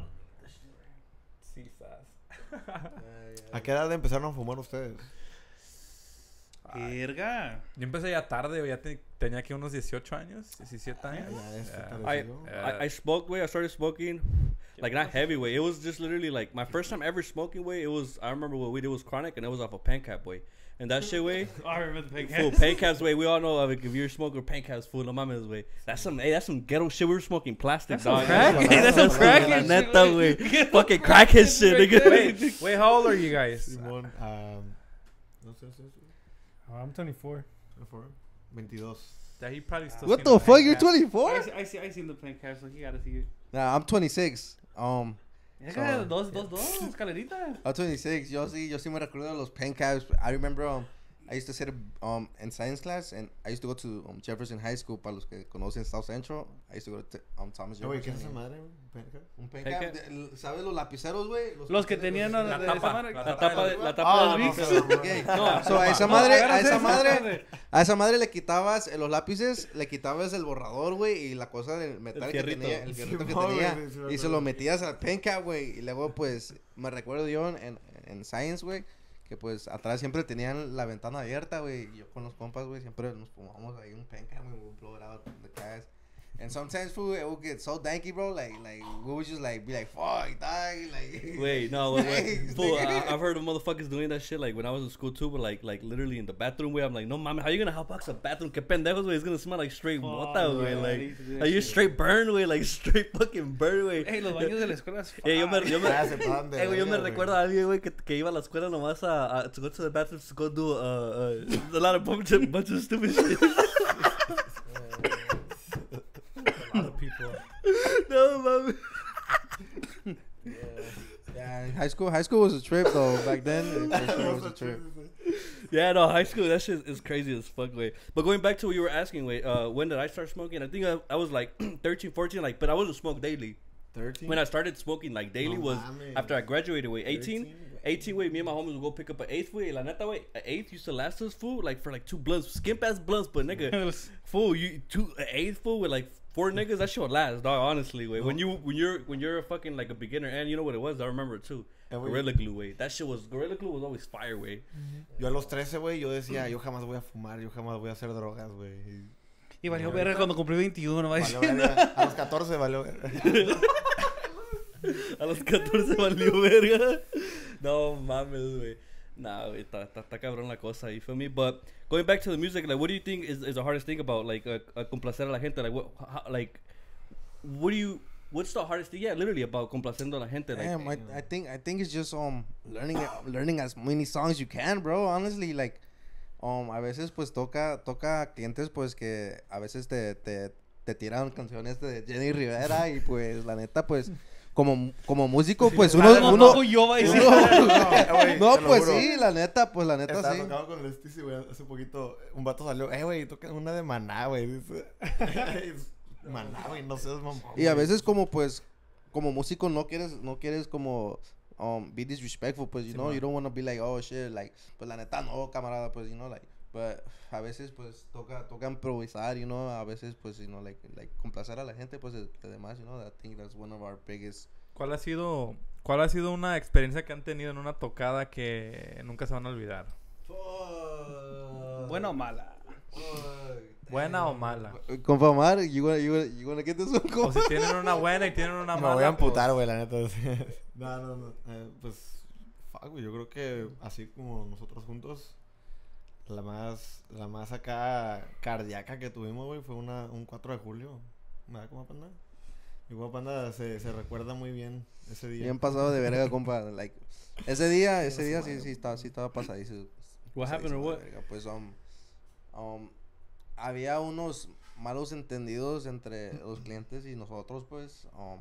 Sí, sas. ¿A qué edad empezaron a fumar ustedes? Verga. Yo empecé ya tarde, güey, ya te- tenía que unos dieciocho años, diecisiete años. Ya, este Yeah. tal I, vez yo. I I smoked, way. I started smoking, like not heavy, way. It was just literally like my first time ever smoking, way. It was I remember what we did was chronic, and it was off a pen cap, way. And that shit, way. I remember the Fool, paint caps, way. We all know like, if you're smoking paint caps, fool, no mames, way. That's some, hey, that's some ghetto shit. We were smoking plastic, That's dog. some crack. Hey, that's some crack. That's Neta, some way. crack. Fucking crackhead shit, nigga. Wait, wait, how old are you guys? Simón, ah, no sé, no sé, Oh, I'm twenty-four. veintidós. Yeah, he probably still What seen the fuck? paint You're cap. I twenty-four? see, I see, I seen the plane cars, so you gotta see it. Nah, I'm twenty-six. Um, Yeah, So- dos, dos, dos, escalerita. I'm twenty-six. Yo sí, yo sí me recuerdo de los pen caps. I remember um, I used to sit um in science class, and I used to go to um, Jefferson High School. Para los que conocen South Central, I used to go to um, Thomas Güey, ¿qué Jefferson. es esa y- madre, güey? ¿Penca? Un pen Pen cap. cap. de- el- ¿Sabes los lapiceros, güey? Los que tenían la, La de tapa, esa madre. la La tapa de, la tapa Ah, de no, los no, Vicks. no, Okay. No, So, a esa No, madre, a agárrate esa esa madre, madre. a esa madre le quitabas eh, los lápices, le quitabas el borrador, güey, y la cosa del metal que fierrito. tenía, el fierrito que Simón, tenía, güey, sí me y se acuerdo. lo metías al pen cap, güey, y luego, pues, me recuerdo yo en, en, en Science, güey, que, pues, atrás siempre tenían la ventana abierta, güey, y yo con los compas, güey, siempre nos fumamos ahí un pen cap, güey, we blow it out in the cast. And sometimes, fool, it would get so danky, bro. Like, like we would just like be like, "Fuck, die!" Like, Wait, no, wait, wait. Thanks, Fool, nigga. I, I've heard of motherfuckers doing that shit. Like when I was in school too, but like, like literally in the bathroom way. I'm like, no, mami, how you gonna hotbox a bathroom? Que pendejos, way. It's gonna smell like straight mota, way. yeah, I Like, need to do that are you shit. straight burn, way? Like straight fucking burn, way. Hey, los baños de la escuela es Eh, yo me, yo me, Ah, se pasan de eh, güey, yo me verga, güey. recuerdo a alguien, güey, que, que iba a la escuela nomás a, a to go to the bathroom to go do uh, uh, a lot of bunch of, bunch of stupid shit. A lot of people. No, mami. yeah, high school, high school was a trip though. Back then, it for sure was a trip. Yeah, no, high school, that shit is crazy as fuck, way. But going back to what you were asking, wait, uh, when did I start smoking? I think I, I was like thirteen, fourteen, like, but I wasn't smoke daily. thirteen? When I started smoking like daily No was mames. after I graduated, wait, eighteen? thirteen? eighteen, wait, me and my homies would go pick up an eighth, wait, la neta, wait, an eighth used to last us, fool, like, for like two blunts, skimp ass blunts, but nigga, fool, you, two, an eighth, fool, with like four niggas, that shit would last, dog, honestly, wait. When you, when you're, when you're a fucking, like, a beginner, and you know what it was, I remember it too. Eh, güey, Gorilla Glue, wait. That shit was, Gorilla Glue was always fire, wait. Yo a los trece, güey, yo decía, yo jamás voy a fumar, yo jamás voy a hacer drogas, güey. Y Y valió verga cuando cumplí veintiuno, va valió diciendo. verga. A los catorce valió verga. A los catorce valió verga. No mames, güey. Nah, güey, está, está, está cabrón la cosa, you feel me? But going back to the music, like, what do you think is, is the hardest thing about, like, uh, uh, complacer a la gente? Like, what, how, like, what do you, what's the hardest thing? Yeah, literally about complaciendo a la gente. Like, Damn, I, I think I think it's just um learning learning as many songs you can, bro. Honestly, like um a veces pues toca toca clientes pues que a veces te te, te tiran canciones de Jenny Rivera y pues la neta pues como como músico pues uno No, uno no, yo va a decir. güey, no te lo pues juro. sí, la neta pues la neta Estaba sí. tocando con el Stizy, güey, hace poquito. Un vato salió, eh, güey, toca una de Maná, güey. Dice, Maná, güey, no seas mamón. Y a güey. veces como pues como músico no quieres no quieres como um be disrespectful pues you Sí, know man. you don't want to be like oh shit like pues la neta no camarada pues you know like but a veces pues toca toca improvisar you know a veces pues you know like like complacer a la gente pues de, de demás you know I think that's one of our biggest ¿Cuál ha sido, cuál ha sido una experiencia que han tenido en una tocada que nunca se van a olvidar? Buena o mala. ¿Buena o mala? compa Omar you wanna, you wanna, you wanna get this one O compa? si tienen una buena y tienen una Me mala. voy a amputar, pues, güey, la neta. No, no, no. Eh, pues, fuck, güey, yo creo que así como nosotros juntos, la más, la más acá cardíaca que tuvimos, güey, fue una, un cuatro de julio. ¿Me da como panda? Mi compa Panda se, se recuerda muy bien ese día. Bien pasado de verga compa like ese día ese día sí sí estaba sí estaba pasadísimo. What happened or pasadísimo de what? verga. Pues um um había unos malos entendidos entre los clientes y nosotros pues um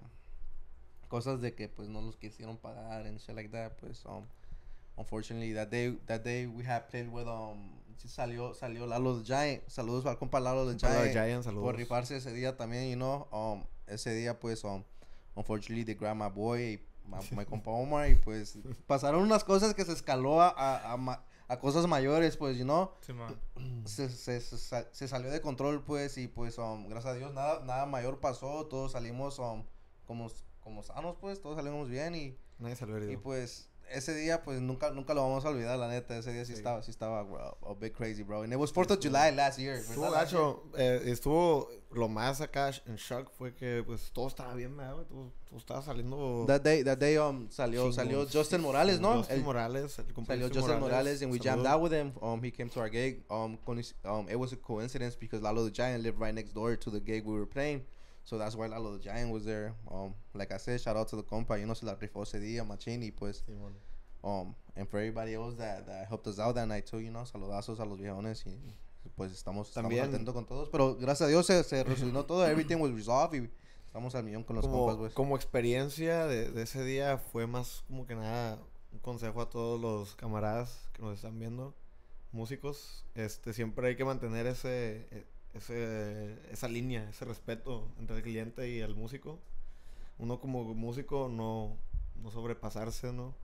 cosas de que pues no los quisieron pagar and shit like that pues um unfortunately that day that day we had played with um sí salió salió Lalo the Giant. Saludos al compa Lalo the Lalo the Giant, Giant, saludos. por rifarse ese día también you know um ese día pues um unfortunately they grabbed my boy y my, my compa Omar y pues pasaron unas cosas que se escaló a a, a, ma- a cosas mayores pues you know Sí, man. se, se, se, sa- se salió de control pues y pues um, gracias a Dios nada nada mayor pasó todos salimos um, como como sanos pues todos salimos bien y, Nadie salió herido. y pues ese día pues nunca nunca lo vamos a olvidar la neta ese día sí, Sí. estaba sí estaba bro, a bit crazy bro and it was fourth of July last year Estuvo ¿verdad? Last year. gacho. Eh, estuvo lo más acá en shock fue que pues todo estaba bien, ¿verdad, güey? Todo, todo estaba saliendo. That day that day um salió salió Justin Morales no Justin El- Morales. El compa Salió Justin Justin Morales, and we jammed Saludos. out with him. Um, he came to our gig. Um, con his- um, it was a coincidence because Lalo the Giant lived right next door to the gig we were playing, so that's why Lalo the Giant was there. Um, like I said, shout out to the compa, you know, se la rifó ese día, machín, y pues, Simón. um, and for everybody else that, that helped us out that night too, you know, saludazos a los viejones y pues estamos, estamos También- atentos con todos, pero gracias a Dios se, se resolvió todo, everything was resolved y estamos al millón con los compas, Como, pues. como experiencia de, de ese día fue más como que nada un consejo a todos los camaradas que nos están viendo, músicos, este siempre hay que mantener ese, e- ese esa línea, ese respeto entre el cliente y el músico. Uno como músico no, no sobrepasarse, ¿no?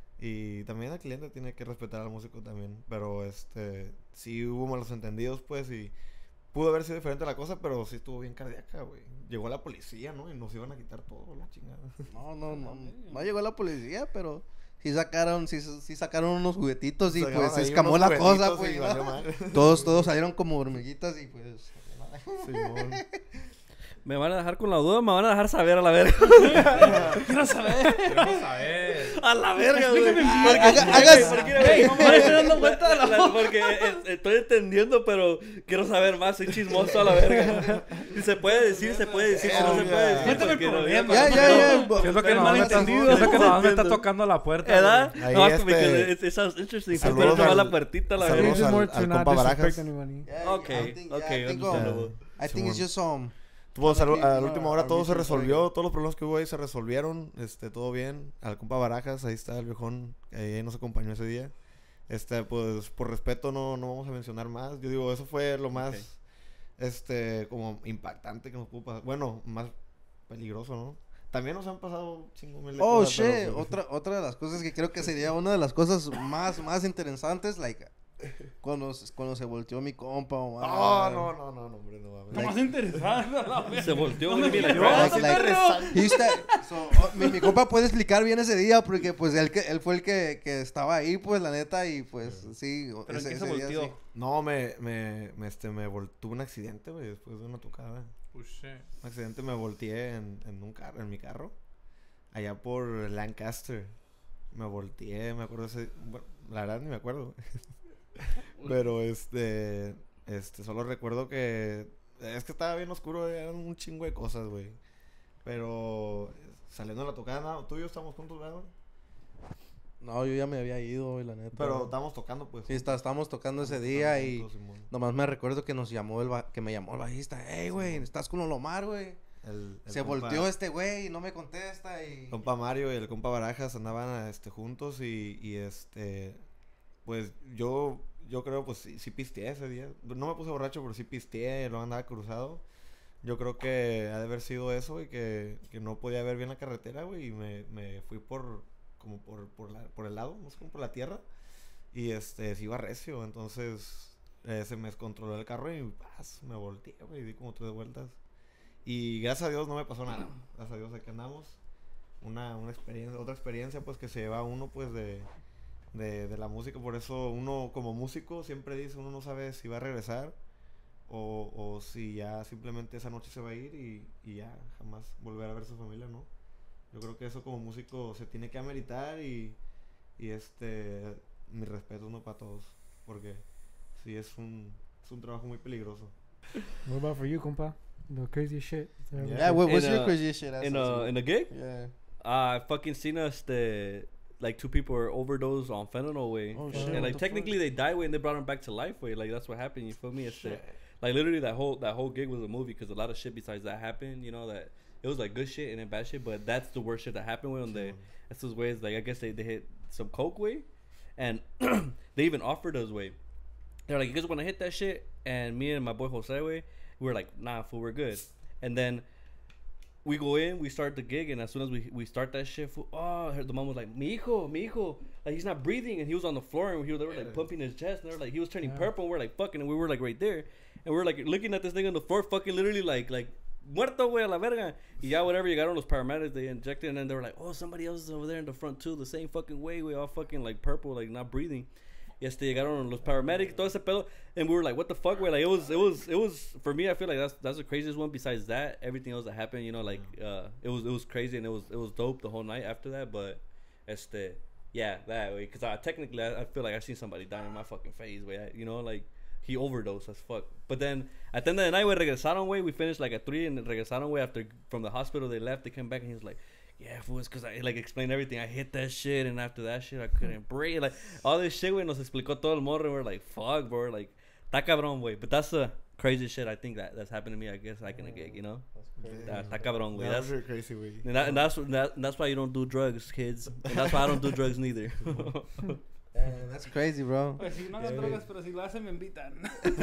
Y también el cliente tiene que respetar al músico también, pero este sí hubo malos entendidos pues y pudo haber sido diferente la cosa, pero sí estuvo bien cardíaca, güey. Llegó la policía, ¿no? Y nos iban a quitar todo, la chingada. No, no, no, no llegó la policía, pero sí sacaron, sí, sí sacaron unos juguetitos y Sacaron pues se ahí escamó unos la cosa, juguetitos pues. y ¿no? valió madre. Todos, todos salieron como hormiguitas y pues. Simón. Me van a dejar con la duda, me van a dejar saber a la verga. Quiero saber. Vamos a ver. A la verga, güey. Explícame bien. Porque- Haga- porque- hagas- porque- Ey, no me estoy dando cuenta de la la- Porque eh, estoy entendiendo, pero quiero saber más. Soy chismoso a la verga. Si se puede decir, se puede decir. Si no se puede decir, Cuéntame el porque no- problema. Ya, ya, ya. ¿Qué es lo que El nomás me está, malentendido. es lo que nomás me está Entiendo. tocando la puerta? ¿Verdad? güey? Ahí, No, este, porque it, it sounds interesting. saludos Pero nomás al- la puertita, la saludos verga. Just al- more to al not compa disrespect Barajas. anybody. Yeah, Okay, I think, yeah, okay, I think, understandable. um, I think it's Simón. just um. Pues al, Aquí, a la no, última hora a todo se Richard resolvió, Berger. todos los problemas que hubo ahí se resolvieron, este, todo bien. Al compa Barajas, ahí está el viejón, que ahí nos acompañó ese día. Este, pues por respeto no, no vamos a mencionar más. Yo digo, eso fue lo más, Ok. este, como impactante que nos pudo pasar. Bueno, más peligroso, ¿no? También nos han pasado cinco mil de Oh cosas, shit, pero, pues, otra otra de las cosas que creo que sería una de las cosas más más interesantes, like cuando cuando se volteó mi compa o Oh, no, no, no, no, hombre, no mames. Lo más interesante. la verga. Se volteó. No me mira, digas, Like, like, he used to- so, oh, mi, mi compa puede explicar bien ese día porque pues él que él fue el que, que estaba ahí, pues la neta, y pues sí, ¿Pero en ese- qué se ese día volteó? sí. No, me, me, me, este, me vol- tuve un accidente, güey, después de una tocada. Oh, shit. Un accidente, me volteé en, en un carro, en mi carro, allá por Lancaster. Me volteé, me acuerdo ese, bueno, la verdad ni me acuerdo. Pero este, este, solo recuerdo que es que estaba bien oscuro, eran un chingo de cosas, güey. Pero saliendo de la tocada, no, tú y yo estamos juntos, ¿verdad? No, yo ya me había ido, güey, la neta. Pero estábamos tocando, pues. Sí, está, estábamos tocando ese Estábamos día y juntos, Simón. nomás me recuerdo que nos llamó el ba- que me llamó el bajista, hey, güey, estás con Olomar, güey. El- el Se compa- volteó este güey y no me contesta y... compa Mario y el compa Barajas andaban este juntos y, y este pues yo yo creo pues sí, sí pisteé ese día. No me puse borracho, pero sí pisteé, lo andaba cruzado. Yo creo que ha de haber sido eso y que, que no podía ver bien la carretera, güey, y me, me fui por como por por, la, por el lado, no sé, como por la tierra, y este se iba recio, entonces eh, se me descontroló el carro y ¡paz! Me volteé, güey, di como tres vueltas. Y gracias a Dios no me pasó nada. Gracias a Dios aquí andamos. Una, una experiencia, otra experiencia pues que se lleva uno pues de, de, de la música. Por eso uno como músico siempre dice, uno no sabe si va a regresar o, o si ya simplemente esa noche se va a ir y, y ya jamás volver a ver a su familia, ¿no? Yo creo que eso como músico se tiene que ameritar y, y este, mi respeto no para todos, porque sí es un, es un trabajo muy peligroso. What about for you, compa? The craziest shit. Is there Yeah. Yeah, what, what's In your a- craziest shit? In a in a gig, Yeah. uh, I fucking seen us the like two people were overdosed on fentanyl way, Oh, shit, and what like the technically they died way, and they brought them back to life way. Like that's what happened. You feel me? It's the, like literally that whole that whole gig was a movie because a lot of shit besides that happened. You know that it was like good shit and then bad shit, but that's the worst shit that happened when they that's those ways. Like I guess they they hit some coke way, and they even offered us way. They're like, you guys want to hit that shit? And me and my boy Jose way, we were like, nah, fool, we're good. And then we go in, we start the gig, and as soon as we we start that shit, fool, oh, I heard the mom was like, mi hijo, mi hijo, like he's not breathing, and he was on the floor, and he was, they were like pumping his chest, and they were like, he was turning Yeah. purple, and we're like fucking, and we were like right there, and we were like looking at this thing on the floor, fucking literally like like muerto, güey, a la verga. Y ya whatever, llegaron los paramedics, they injected, and then they were like, oh, somebody else is over there in the front too, the same fucking way, we all fucking like purple, like not breathing. Y este llegaron los paramedics, todo ese pedo, and we were like, what the fuck, güey, like it was, it was, it was, for me, I feel like that's that's the craziest one. Besides that, everything else that happened, you know, like uh, it was it was crazy and it was it was dope the whole night after that, but este, yeah, that way, cause I technically I, I feel like I seen somebody die in my fucking face, way, you know, like. He overdosed as fuck. But then at the end of the night, we regresaron, way. We finished like at three, and regresaron, way. After from the hospital, they left. They came back, and he was like, "Yeah, fool, it's because I like explained everything. I hit that shit, and after that shit, I couldn't breathe. Like all this shit, way. Nos explicó todo el morro, and we're like, fuck, bro. Like, está cabrón, way. But that's the crazy shit I think that that's happened to me. I guess like in a gig, you know. That, está cabrón, way. That That's was really crazy, güey. and, that, and that's that, that's why you don't do drugs, kids. And that's why I don't do drugs neither. Damn, that's crazy, bro. Pues si no hagan drogas, pero si lo hacen me invitan.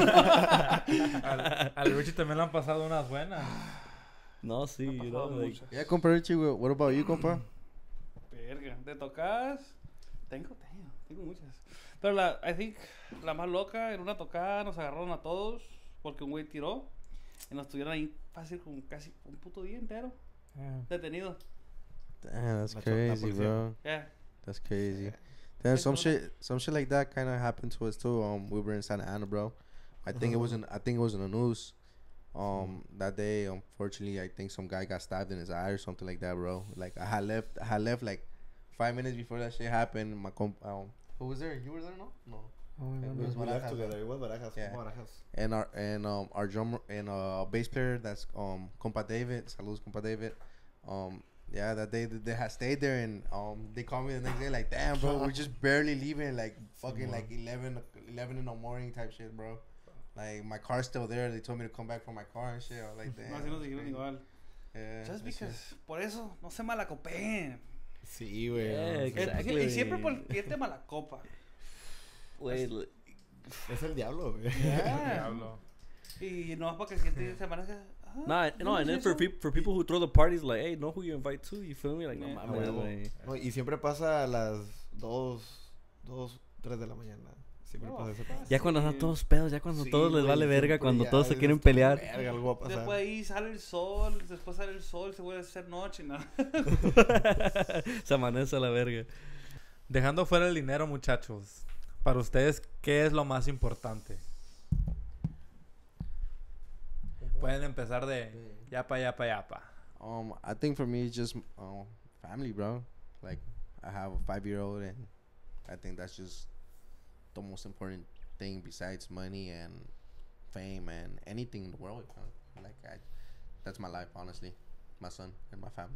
Al, al Richie también le han pasado unas buenas. no, sí, you know, like. Yeah, compa Richie, wha- what about you, compa? Verga, ¿te tocas? Tengo, tengo, tengo muchas. Pero la, I think, la más loca, en una tocada nos agarraron a todos porque un güey tiró y nos tuvieron ahí fácil como casi un puto día entero Yeah. detenidos. Damn, that's La cho- la crazy, policía. bro. Yeah. That's crazy. Then some shit, some shit like that kind of happened to us too. Um, we were in Santa Ana, bro. I think it was in, I think it was in the news. Um, that day, unfortunately, I think some guy got stabbed in his eye or something like that, bro. Like I had left, I had left like five minutes before that shit happened. My comp, um, who was there? You were there, no? No. I don't It remember. was We left Barajas, together. right? It was Barajas. Yeah. Barajas. And our and um our drummer and uh bass player, that's um compa David. Saludos, compa David. Um. Yeah, that day they had stayed there, and um they called me the next day like, damn, bro, we're just barely leaving, like fucking like eleven, eleven in the morning type shit, bro. Like my car's still there. They told me to come back for my car and shit. I was like, damn. No, así nos that's dijeron crazy. igual. Yeah, Just that shit. because, por eso, no se malacopeen. Sí, güey. Yeah, no, sí. exactly. Y siempre porque te malacopa. Wait, look. Es el diablo, güey. Yeah. Diablo. Y no es para que el siguiente semana que... ah, Nah, no, and then for people for people who throw the parties, like, hey, know who you invite to. You feel me? Like, no Yeah. mames, huevo. güey. No, y siempre pasa a las dos, dos, tres de la mañana. Siempre Oh, pasa eso. fuck. Ya cuando están Sí. todos pedos, ya cuando Sí, todos les güey, vale verga, siempre cuando ya todos se dices, quieren pelear. Verga, algo va a pasar. Después ahí sale el sol, después sale el sol, se vuelve a hacer noche, ¿no? Se amanece a la verga. Dejando fuera el dinero, muchachos, para ustedes, ¿qué es lo más importante? Pueden empezar de yapa, yapa, yapa. Um, I think for me it's just um family, bro. Like I have a five year old, and I think that's just the most important thing besides money and fame and anything in the world. You know? Like I, that's my life, honestly. My son and my family.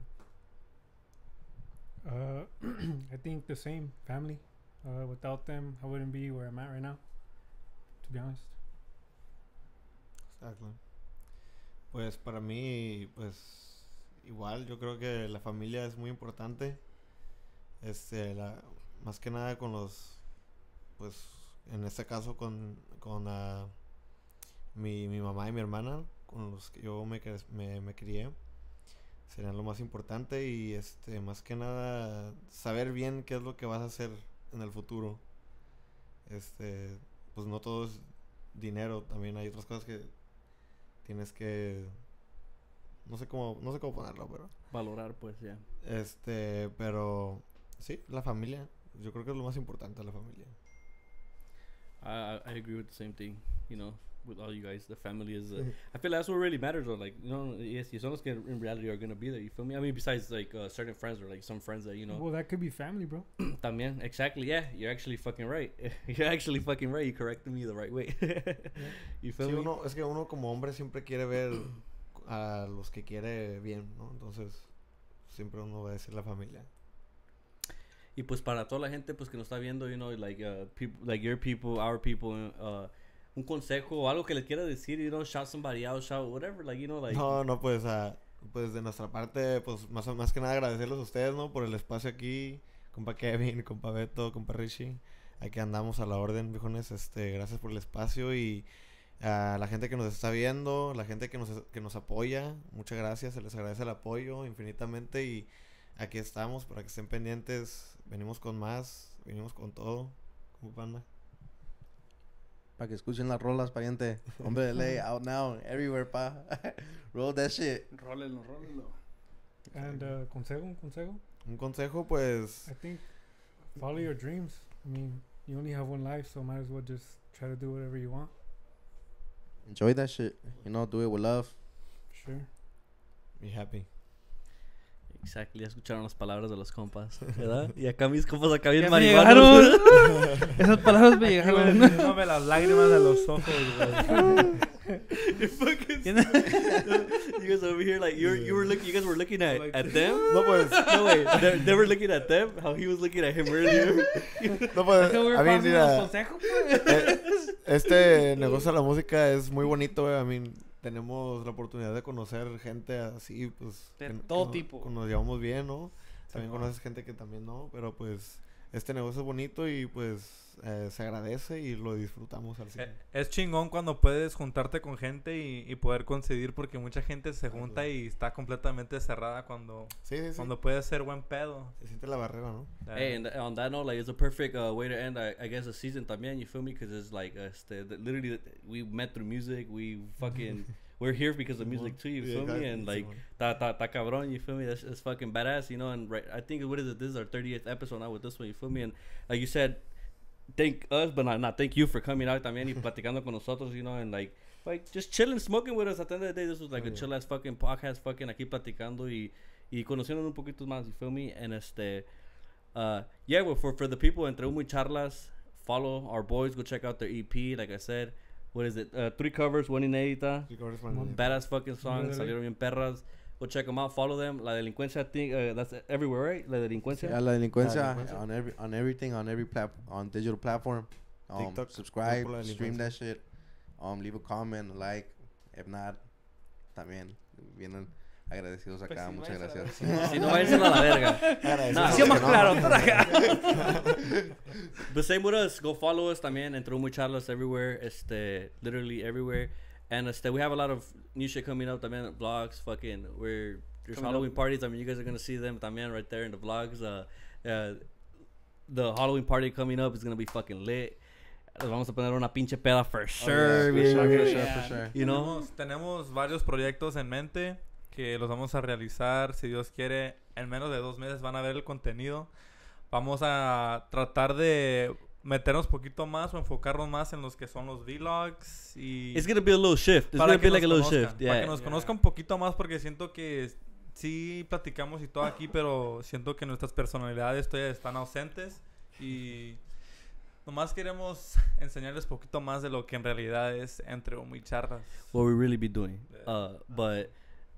Uh, I think the same family. Uh, without them, I wouldn't be where I'm at right now. To be honest. Exacto. Pues para mí, pues igual, yo creo que la familia es muy importante. Este, la, más que nada con los, pues en este caso con, con uh, mi, mi mamá y mi hermana, con los que yo me, cre- me, me crié. Serían lo más importante y este, más que nada saber bien qué es lo que vas a hacer en el futuro. Este, pues no todo es dinero, también hay otras cosas que tienes que, no sé cómo, no sé cómo ponerlo, pero Valorar, pues, ya. este, pero sí, la familia, yo creo que es lo más importante, la familia. I I I agree with the same thing. You know, with all you guys, the family is. Uh, I feel that's what really matters. Though, like, you know, yes, you son los que in reality are gonna be there. You feel me? I mean, besides like uh, certain friends or like some friends that you know. Well, that could be family, bro. También, exactly. Yeah, you're actually fucking right. You're actually fucking right. You corrected me the right way. You feel Sí, me? uno, es que uno como hombre siempre quiere ver a los que quiere bien, ¿no? Entonces, siempre uno va a decir la familia. Y pues para toda la gente pues que nos está viendo, you know, like uh, people, like your people, our people, uh, un consejo o algo que les quiera decir, you know, shout somebody out, shout whatever, like, you know, like. No, no, pues, ah, pues de nuestra parte, pues más, más que nada agradecerles a ustedes, ¿no? Por el espacio aquí, compa Kevin, compa Beto, compa Richie. Aquí andamos a la orden, viejones. Este, gracias por el espacio y a la gente que nos está viendo, la gente que nos, que nos apoya, muchas gracias, se les agradece el apoyo infinitamente y aquí estamos para que estén pendientes. Venimos con más, venimos con todo, como panda. Para que escuchen las rolas, pariente. Hombre de ley, out now, everywhere, pa. Roll that shit. Rólenlo, rólenlo. And uh, consejo, un consejo. Un consejo, pues, I think follow your dreams. I mean, you only have one life, so might as well just try to do whatever you want. Enjoy that shit. You know, do it with love. Sure. be happy. Exactly, ya escucharon las palabras de los compas, ¿verdad? Y acá mis compas acá bien Ya me marihuanos. Esas palabras me llegaron. Dándome las lágrimas de los ojos, güey. You fucking you guys over here like you were, you were looking you guys were looking at, at them. No, pues, No wait, they, they were looking at them. How he was looking at him earlier. no, pues, a mí, los mira, consejos, pues. eh, este negocio de la música es muy bonito, güey. I mean, tenemos la oportunidad de conocer gente así, pues. De que- todo que tipo. no- Nos llevamos bien, ¿no? También conoces gente que también no, pero pues este negocio es bonito y pues eh, se agradece y lo disfrutamos al Eh, cien. Es chingón cuando puedes juntarte con gente y, y poder coincidir, porque mucha gente se Claro. junta y está completamente cerrada cuando, Sí, sí, sí. cuando puede ser buen pedo. Se siente la barrera, ¿no? Hey, and th- on that note, like it's a perfect uh, way to end, I, I guess, the season también. You feel me? Because it's like uh, este, the, literally we met through music. We fucking we're here because of music too. You Yeah, feel me? exactly, And like Simon. ta ta ta cabrón. You feel me? That's, that's fucking badass. You know. And right, I think what is it? This is our thirtieth episode now with this one. You feel me? And like you said, thank us, but not, not thank you for coming out también y platicando con nosotros. You know, and like like just chilling, smoking with us. At the end of the day, this was like Oh, a yeah. chill ass fucking podcast, fucking aquí platicando y y conociendo un poquito más. You feel me? And este, uh, yeah, well, for for the people entre humo y charlas, follow our boys. Go check out their E P. Like I said, what is it? Uh, three covers, one inédita. Records from the- Badass fucking songs, Really? salieron bien perras. Go check them out, follow them. La Delincuencia, I think, uh, that's everywhere, right? La Delincuencia. Yeah, La Delincuencia, La Delincuencia. on every on everything on every plat on digital platform. Um, TikTok, subscribe, Grupo La stream Delincuencia. that shit. Um, leave a comment, a like. If not, también vienen agradecidos Pues acá. sí, Muchas váyanse a la gracias. Si no, váyanse a la verga. Agradecido Nah. Sí, más que no. claro. por acá. But same with us. Go follow us también. Entre humo y charlas everywhere. Este, literally everywhere. And este, we have a lot of new shit coming up también. Vlogs, fucking. We're, there's Coming Halloween up. parties. I mean, you guys are going to see them también right there in the vlogs. Uh, uh, the Halloween party coming up is going to be fucking lit. Les vamos a poner una pinche peda for sure. For bien. sure, for sure, Yeah. for sure. You know? Tenemos, tenemos varios proyectos en mente que los vamos a realizar, si Dios quiere, en menos de dos meses van a ver el contenido. Vamos a tratar de meternos poquito más o enfocarnos más en los que son los vlogs y It's going to be a little shift. It's para going to que be like a nos little conozcan, shift. para Yeah. que nos Yeah. conozcan un poquito más porque siento que sí platicamos y todo aquí, pero siento que nuestras personalidades todavía están ausentes y nomás queremos enseñarles poquito más de lo que en realidad es entre humo y charlas. What we really be doing. Uh, but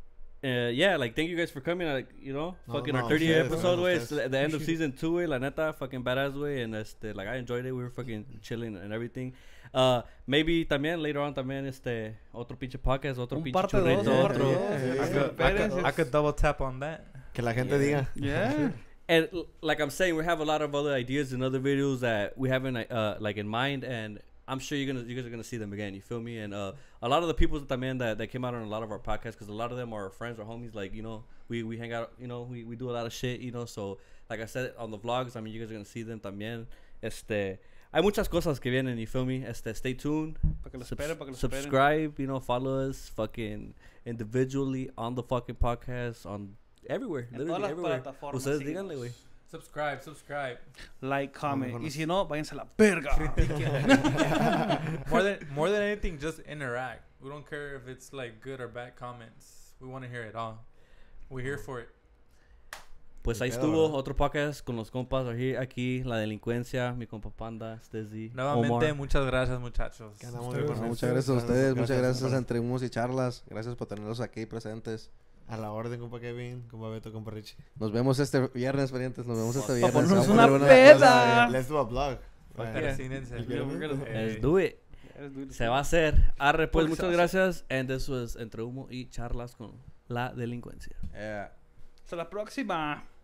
uh, yeah, like thank you guys for coming. Like you know, No, fucking no, our thirtieth ustedes, episode, no, way. It's ustedes. the the end of season two, way. La neta, fucking badass way, and este, like I enjoyed it. We were fucking chilling and everything. Uh, maybe también later on también este otro pinche podcast, otro Un pinche parte dos, churrito, un otro. parte Yeah, dos. yeah, I yeah. could, I Espérense. could, I could double tap on that. Que la gente diga. Yeah. And l- like I'm saying, we have a lot of other ideas and other videos that we haven't uh like in mind, and I'm sure you're gonna you guys are gonna see them again. You feel me? And uh, a lot of the people that man that, that came out on a lot of our podcasts, because a lot of them are our friends or homies. Like you know, we we hang out. You know, we, we do a lot of shit. You know, so like I said on the vlogs, I mean, you guys are gonna see them también. Este, hay muchas cosas que vienen. You feel me? Este, stay tuned. Para que lo Subs- esperen, para que lo esperen. subscribe. You know, follow us. Fucking individually on the fucking podcast on everywhere. En Literally todas las everywhere. plataformas. Ustedes síguenos. díganle, güey. Subscribe, subscribe. Like, comment. Vámonos. Y si no, váyanse a la verga. more than more than anything, just interact. We don't care if it's like good or bad comments. We want to hear it all. We're here for it. Pues Ni ahí pedo, estuvo ¿verdad? otro podcast con los compas aquí, aquí La Delincuencia, mi compa Panda, Stezzy, Nuevamente, Omar. muchas gracias, muchachos. Que andamos Ustedes, bien con No, eso. muchas gracias a ustedes, muchas gracias compa. a Entre Humos y Charlas. Gracias por tenerlos aquí presentes. A la orden, compa Kevin, compa Beto, compa Richie. Nos vemos este viernes, parientes. Nos vemos este Pa' viernes. ponernos Vamos a una poner peda. Let's do a vlog. Para Bueno. persínense. El Yeah, we're gonna- Eh, Let's do it. Se va a hacer. Arre, pues Porque se muchas va a gracias. And this was Entre Humo y Charlas con La Delincuencia. Yeah. Hasta la próxima.